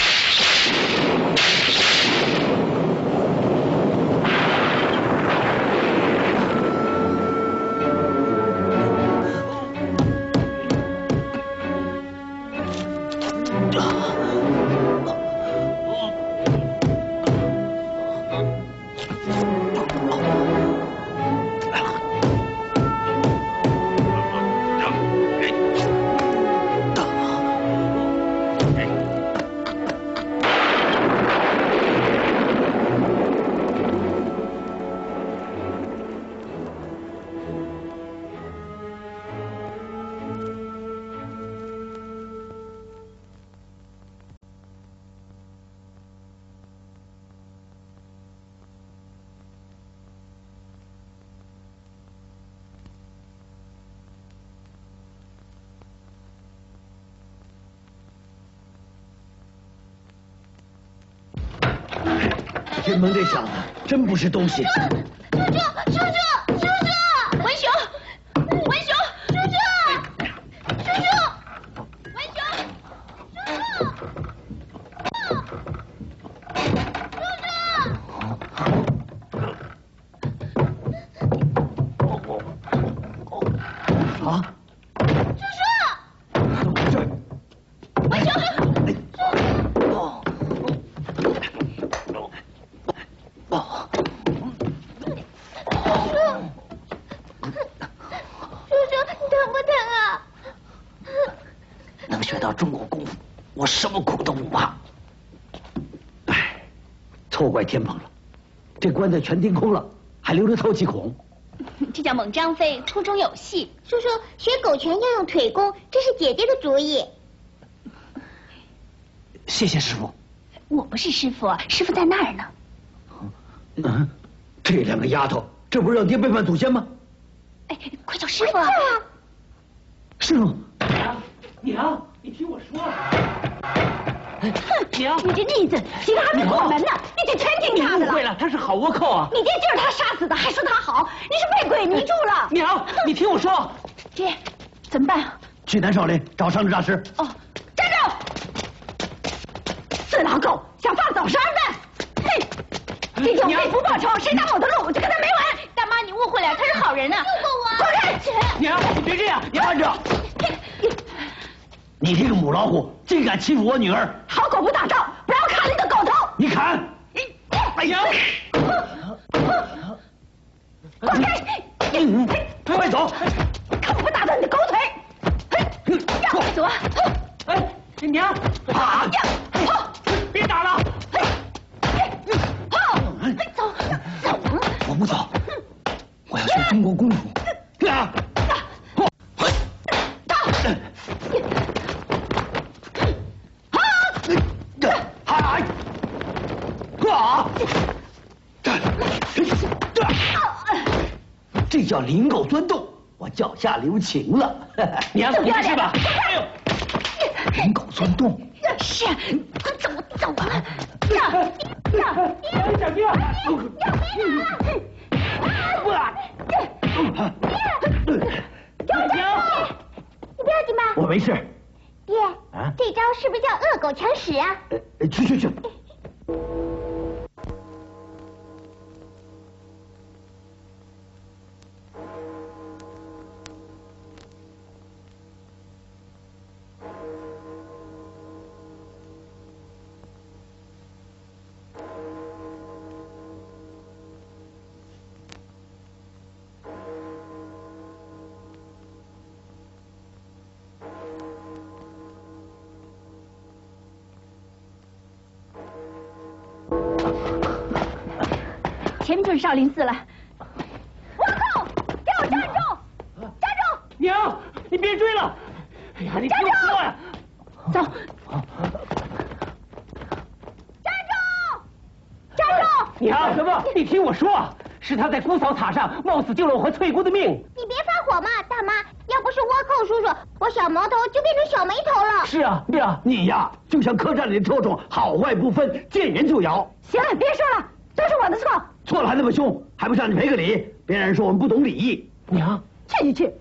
天门这小子真不是东西。 叔叔，叔叔，叔叔， 文雄，文雄， 叔叔，叔叔， 文雄， 叔叔， 啊！ 叔叔，文雄。 学到中国功夫，我什么苦都不怕。哎，错怪天蓬了，这棺材全钉空了，还留着透气孔。 这叫猛张飞，粗中有细。 叔叔，学狗拳要用腿功，这是姐姐的主意。 谢谢师傅。 我不是师傅，师傅在那儿呢。 嗯，这两个丫头，这不是让爹背叛祖先吗？ 哎，快叫师傅啊！ 师傅， 娘，娘，你听我说。娘， 你这逆子，今天还没过门呢，你就全听他的了。 你误会了，他是好倭寇啊！ 你爹就是他杀死的，还说他好，你是被鬼迷住了。 娘，你听我说。 爹，怎么办啊？ 去南少林找上智大师。 哦，站住！死老狗，想放走十二分！哼，这种为父报仇，谁挡我的路，我就跟他没完。大妈，你误会了，他是好人呢。救救我！滚开！ 娘，你别这样， 你慢着。你这个母老虎，竟敢欺负我女儿！ 好狗不打仗，不然我砍你的狗头！ 你砍！ 哎呀！ 滚开！ 嗯，快走！ 看我不打断你的狗腿！快走啊！ 哎，娘！ 啊！ 别打了！ 走走！ 我不走，我要学中国功夫。啊！这叫灵狗钻洞，我脚下留情了。 娘，你没事吧？ 哎呦，灵狗钻洞。 是，快走走啊！ 呀呀！小弟， 娘，你不要紧吧？ 我没事。 爹，啊，这招是不是叫恶狗强使啊？ 呃，去去去。 前面就是少林寺了。倭寇，给我站住！站住！ 娘，你别追了！哎呀，你听我说呀！ 走。站住！站住！ 娘，什么？你听我说，是他在姑嫂塔上冒死救了我和翠姑的命。 你别发火嘛，大妈！要不是倭寇叔叔，我小毛头就变成小眉头了。 是啊，是啊，你呀，就像客栈里的特种，好坏不分，见人就咬。 行了，别说了，都是我的错。 错了还那么凶，还不上去赔个礼？别让人说我们不懂礼仪。 娘， 去去去！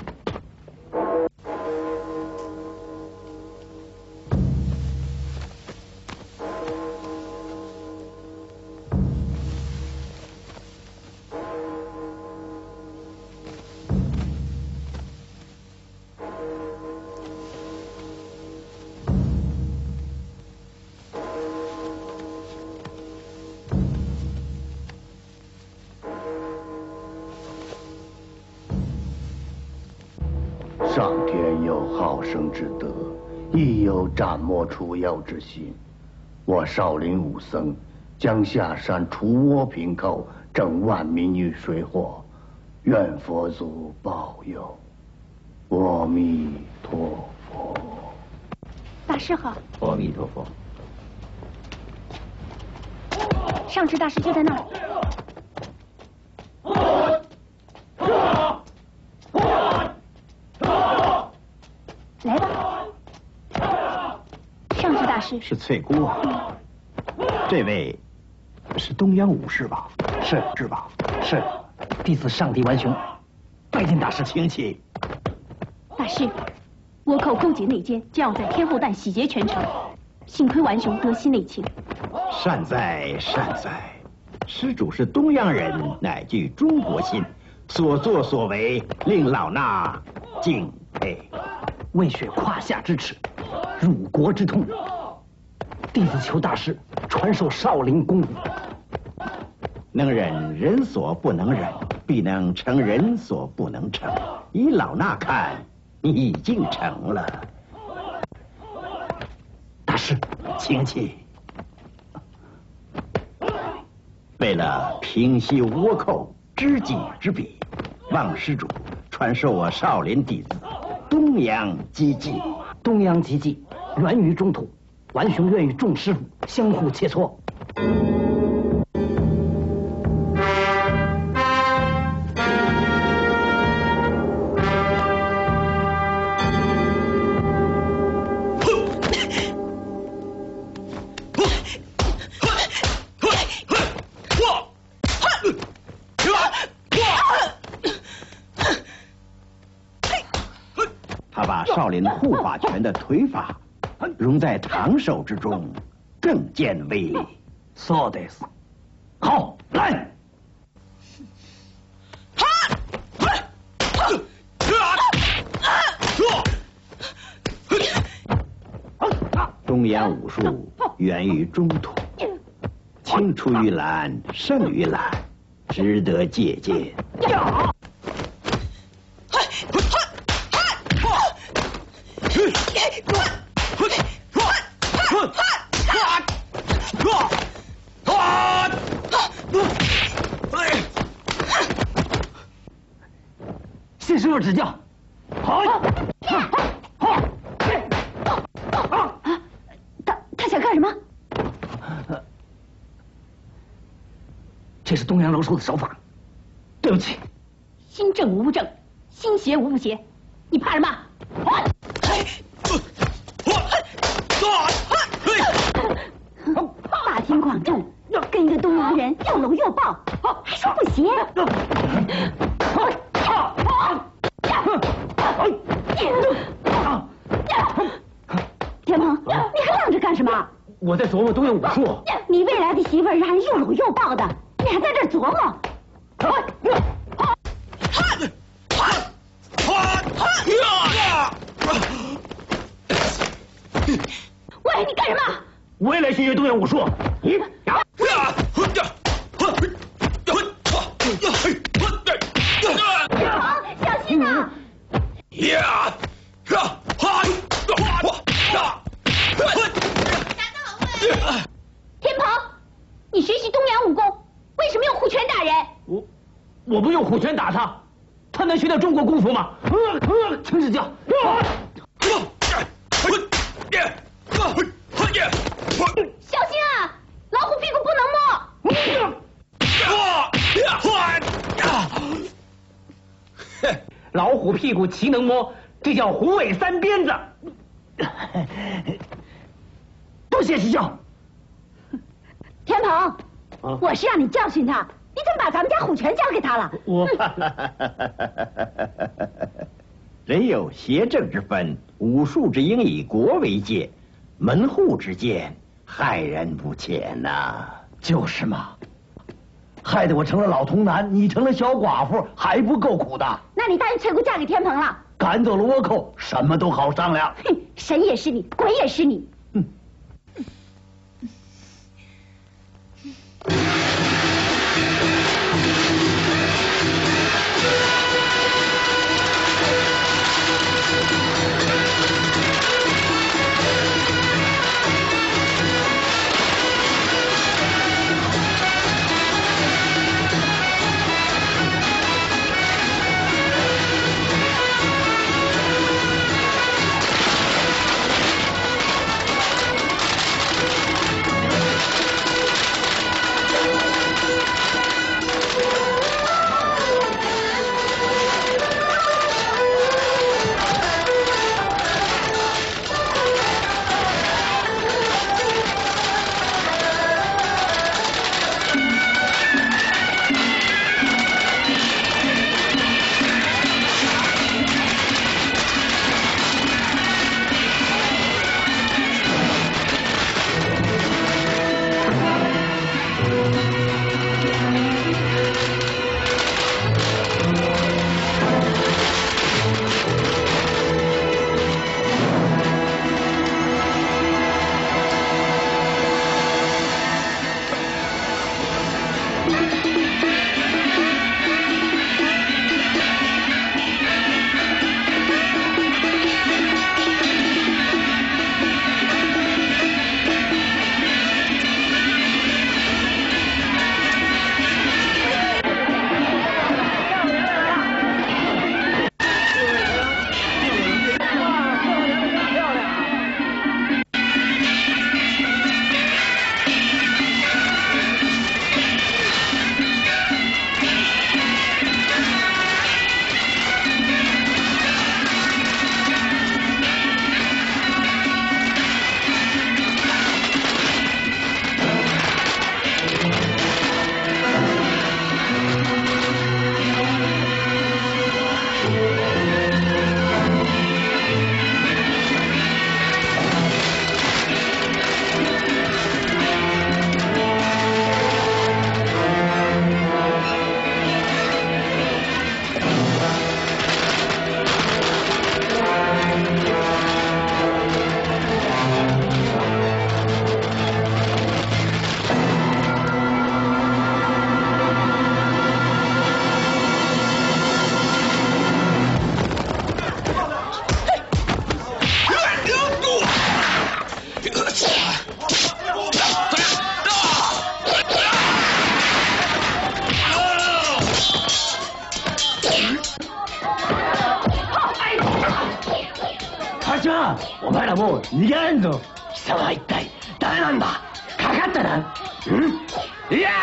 上天有好生之德，亦有斩魔除妖之心。我少林武僧将下山除倭平寇，拯万民于水火，愿佛祖保佑。阿弥陀佛。 大师好。 阿弥陀佛。 上智大师就在那儿。来吧，上智大师。 是翠姑啊，这位是东央武士吧？ 是是吧？ 是，弟子上帝顽雄，拜见大师。 请起。 大师，倭寇勾结内奸，将要在天后诞洗劫全城，幸亏顽雄得悉内情。 善哉善哉，施主是东洋人，乃具中国心，所作所为令老衲敬佩。 为雪胯下之耻，辱国之痛。弟子求大师传授少林功夫。 能忍人所不能忍，必能成人所不能成。以老衲看，你已经成了。 大师， 请起。为了平息倭寇知己之彼，望施主传授我少林弟子东洋机技。 东洋机技源于中土， 顽雄愿与众师傅相互切磋。 他把少林护法拳的腿法融在唐手之中，更见威力。 そうです。好，来。 中原武术源于中土，青出于蓝胜于蓝，值得借鉴。 谢师傅指教。好。 他他想干什么？ 这是东阳老手的手法。对不起。 心正无不正，心邪无不邪，你怕什么？大庭广众跟一个东洋人又搂又抱，还说不邪？天鹏，你还愣着干什么？ 我在琢磨东洋武术。 你未来的媳妇儿让人又搂又抱的，你还在这儿琢磨？喂，你干什么？ 我也来学学东洋武术。你呀！ 小心啊！ 呀！ 天鹏，你学习东洋武功，为什么用虎拳打人？ 我我不用虎拳打他，他能学到中国功夫吗？请指教。 小心啊！老虎屁股不能摸。 老虎屁股岂能摸？这叫虎尾三鞭子。多谢指教。 天鹏，我是让你教训他，你怎么把咱们家虎拳交给他了？ 我人有邪正之分，武术之应以国为戒，门户之见，害人不浅呐。 就是嘛，害得我成了老童男，你成了小寡妇，还不够苦的？ 那你答应翠姑嫁给天鹏了？ 赶走了倭寇，什么都好商量。 哼，神也是你，鬼也是你。 嗯。 さ、お前らもう逃げられんぞ。 貴様は一体誰なんだ？ かかったな。 ん？いや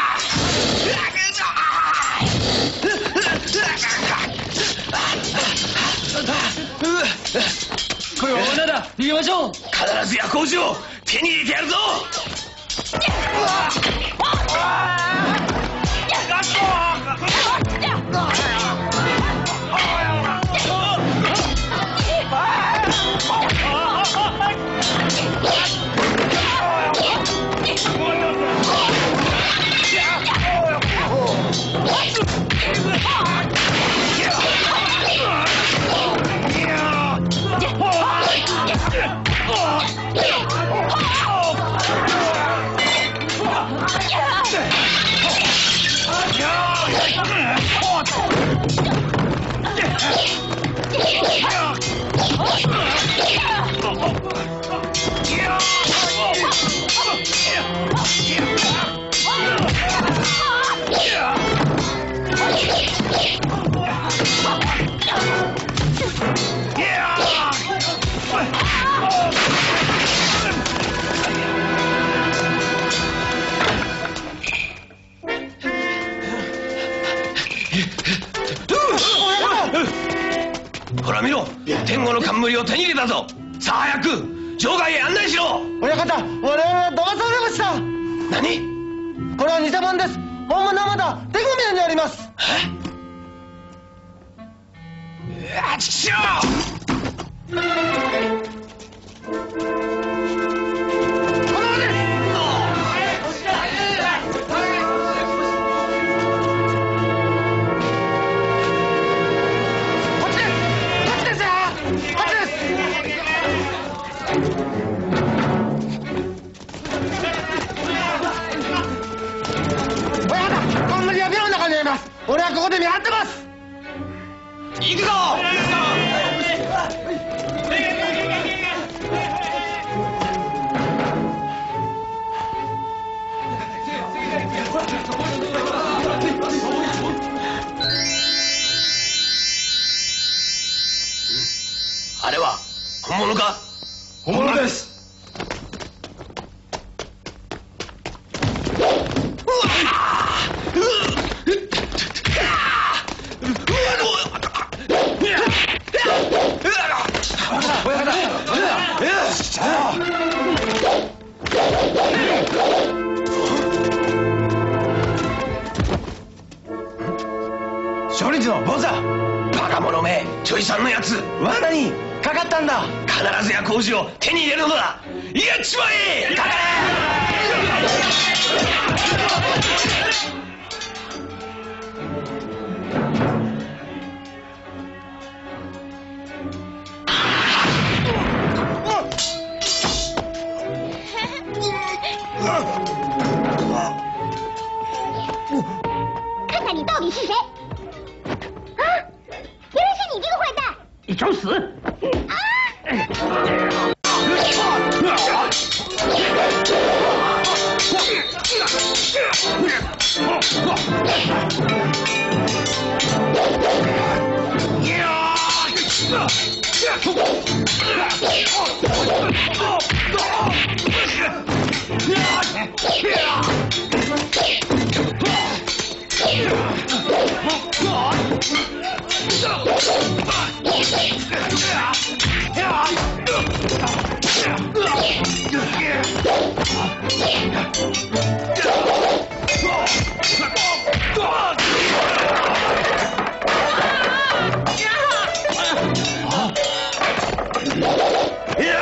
これは罠だ。逃げましょう。 必ず夜光樹を手に入れてやるぞ。ほら見ろ、天狗の冠を手に入れたぞ。さあ早く場外へ案内しろ。 親方、我々は騙されました。 何？ これは偽物です。本物はまだ手組みにあります。 え？あちくしょう！ 俺はここで見張ってます。 行くぞ。あれは本物か？ 本物です。 少林寺の坊主だ。バカ者め、ちょいさんのやつ罠にかかったんだ。必ずや工事を手に入れるのだ。やっちまえ。かかれ。 看看你到底是谁？啊！原来是你这个坏蛋！ 你找死！ 啊！ Yeah!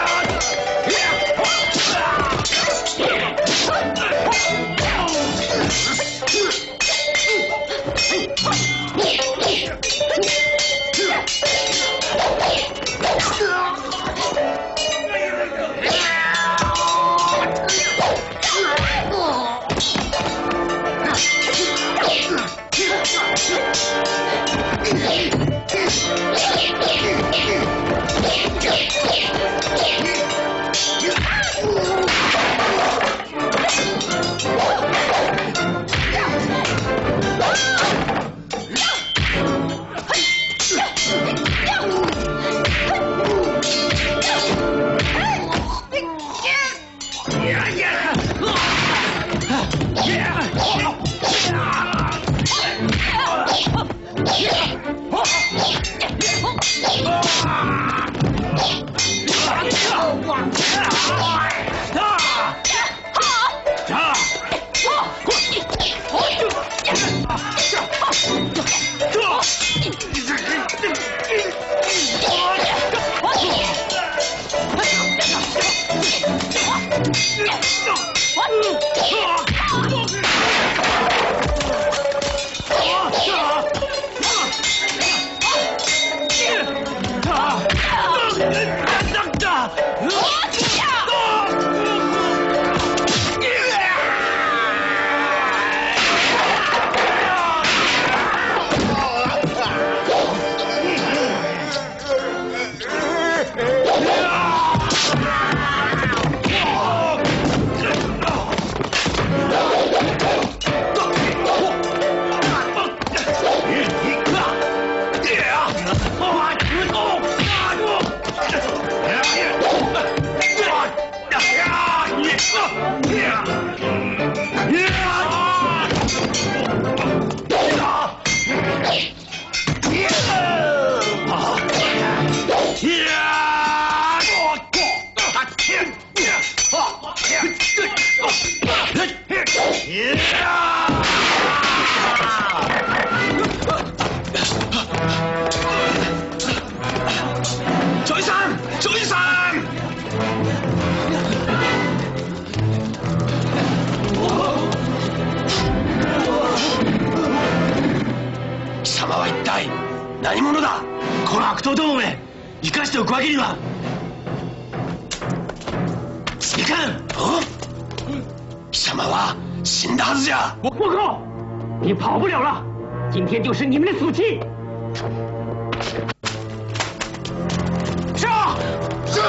女医さん、女医さん。貴様は一体何者だ。 この悪党どもめ生かしておくわけには。いかん。 貴様は死んだはずじゃ。 我靠，你跑不了了，今天就是你们的死期。上！上！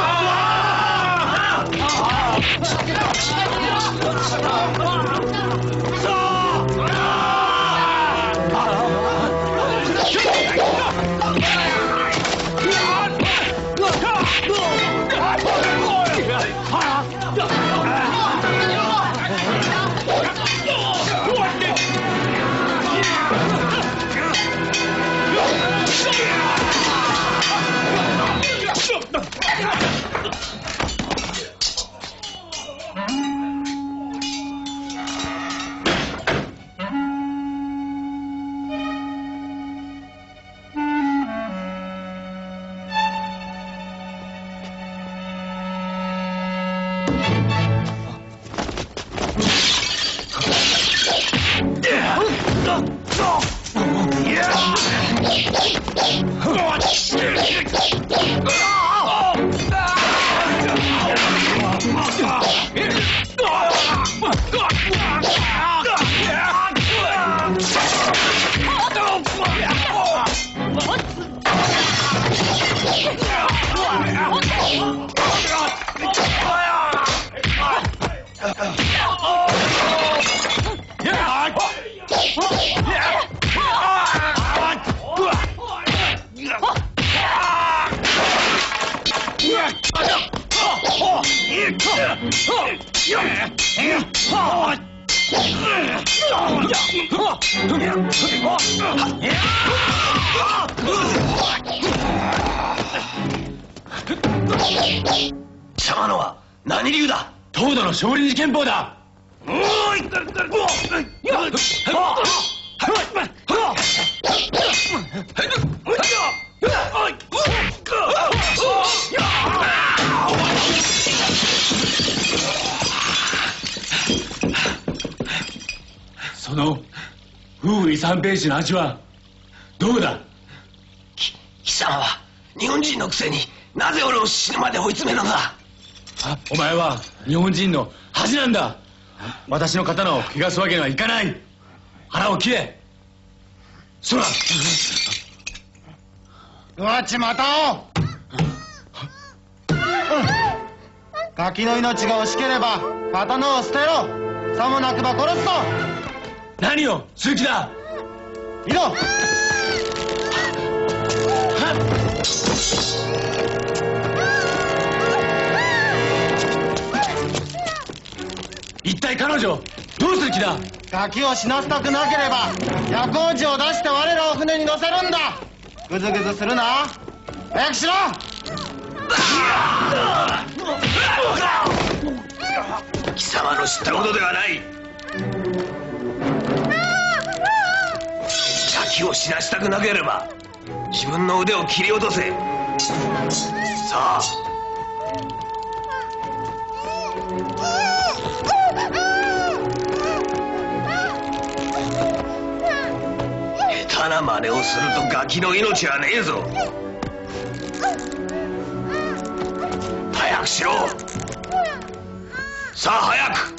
貴様のは何流だ。 東土の少林寺拳法だ。その風衣三平氏の味はどうだ。 貴様は日本人のくせになぜ俺を死ぬまで追い詰めたのだ。 お前は日本人の恥なんだ。私の刀を汚すわけにはいかない。腹を切れ。そら。 わちまたを。ガキの命が惜しければ刀を捨てろ。さもなくば殺すぞ。 何を鈴木だ。 いろ。 一体彼女どうする気だ。 ガキを死なせたくなければ夜光児を出して我らを船に乗せるんだ。グズグズするな。早くしろ。 知ったことではない。敵を死なしたくなければ自分の腕を切り落とせ。さあ。下手な真似をするとガキの命はねえぞ。早くしろ。さあ早く。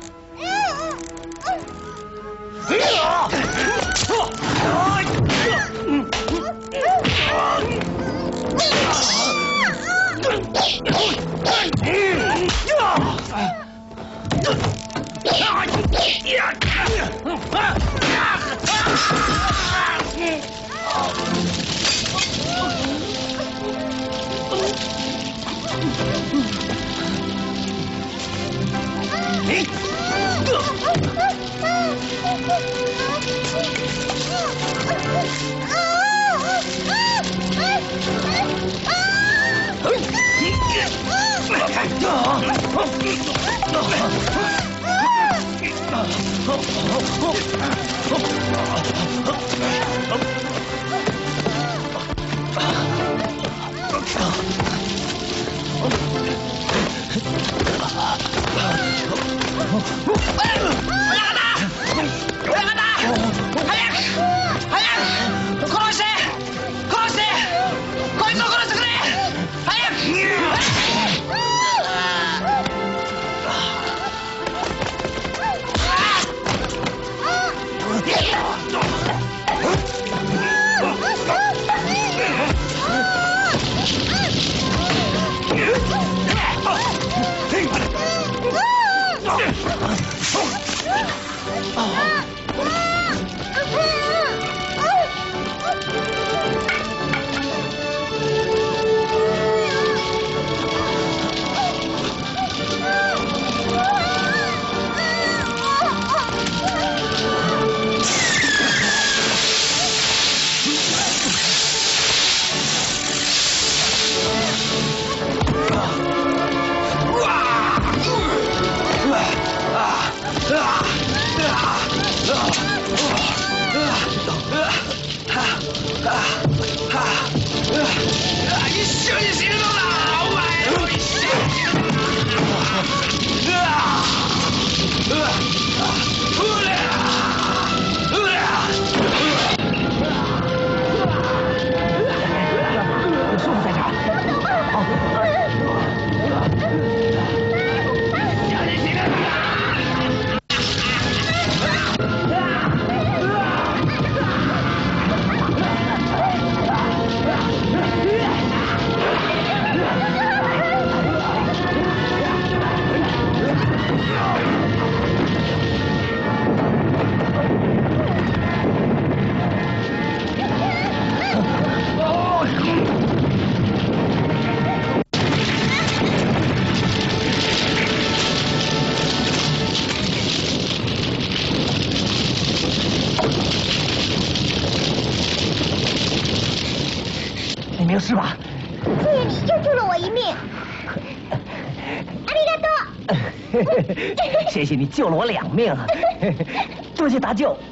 是吧？ 谢谢你，又救了我一命。阿里嘎多！ 谢谢你救了我两命，多谢大舅。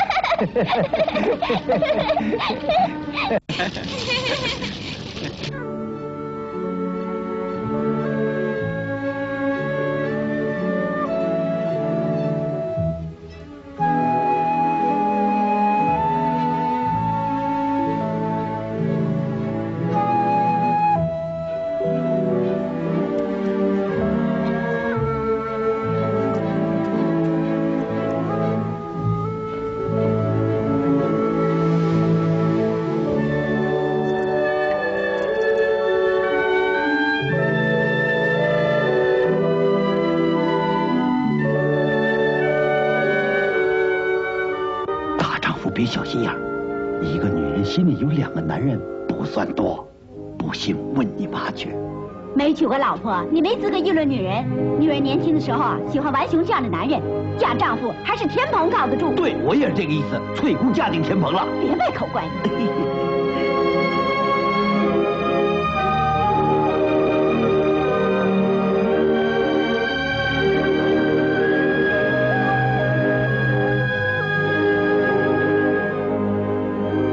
别小心眼儿，一个女人心里有两个男人不算多，不信问你妈去。 没娶过老婆，你没资格议论女人。女人年轻的时候啊，喜欢顽雄这样的男人，嫁丈夫还是天棚靠得住。 对，我也是这个意思。翠姑嫁进天棚了。 别卖口乖。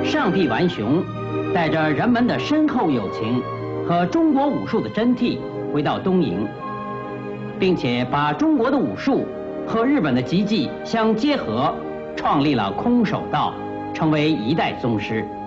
上帝丸雄带着人们的深厚友情和中国武术的真谛回到东瀛，并且把中国的武术和日本的击技相结合，创立了空手道，成为一代宗师。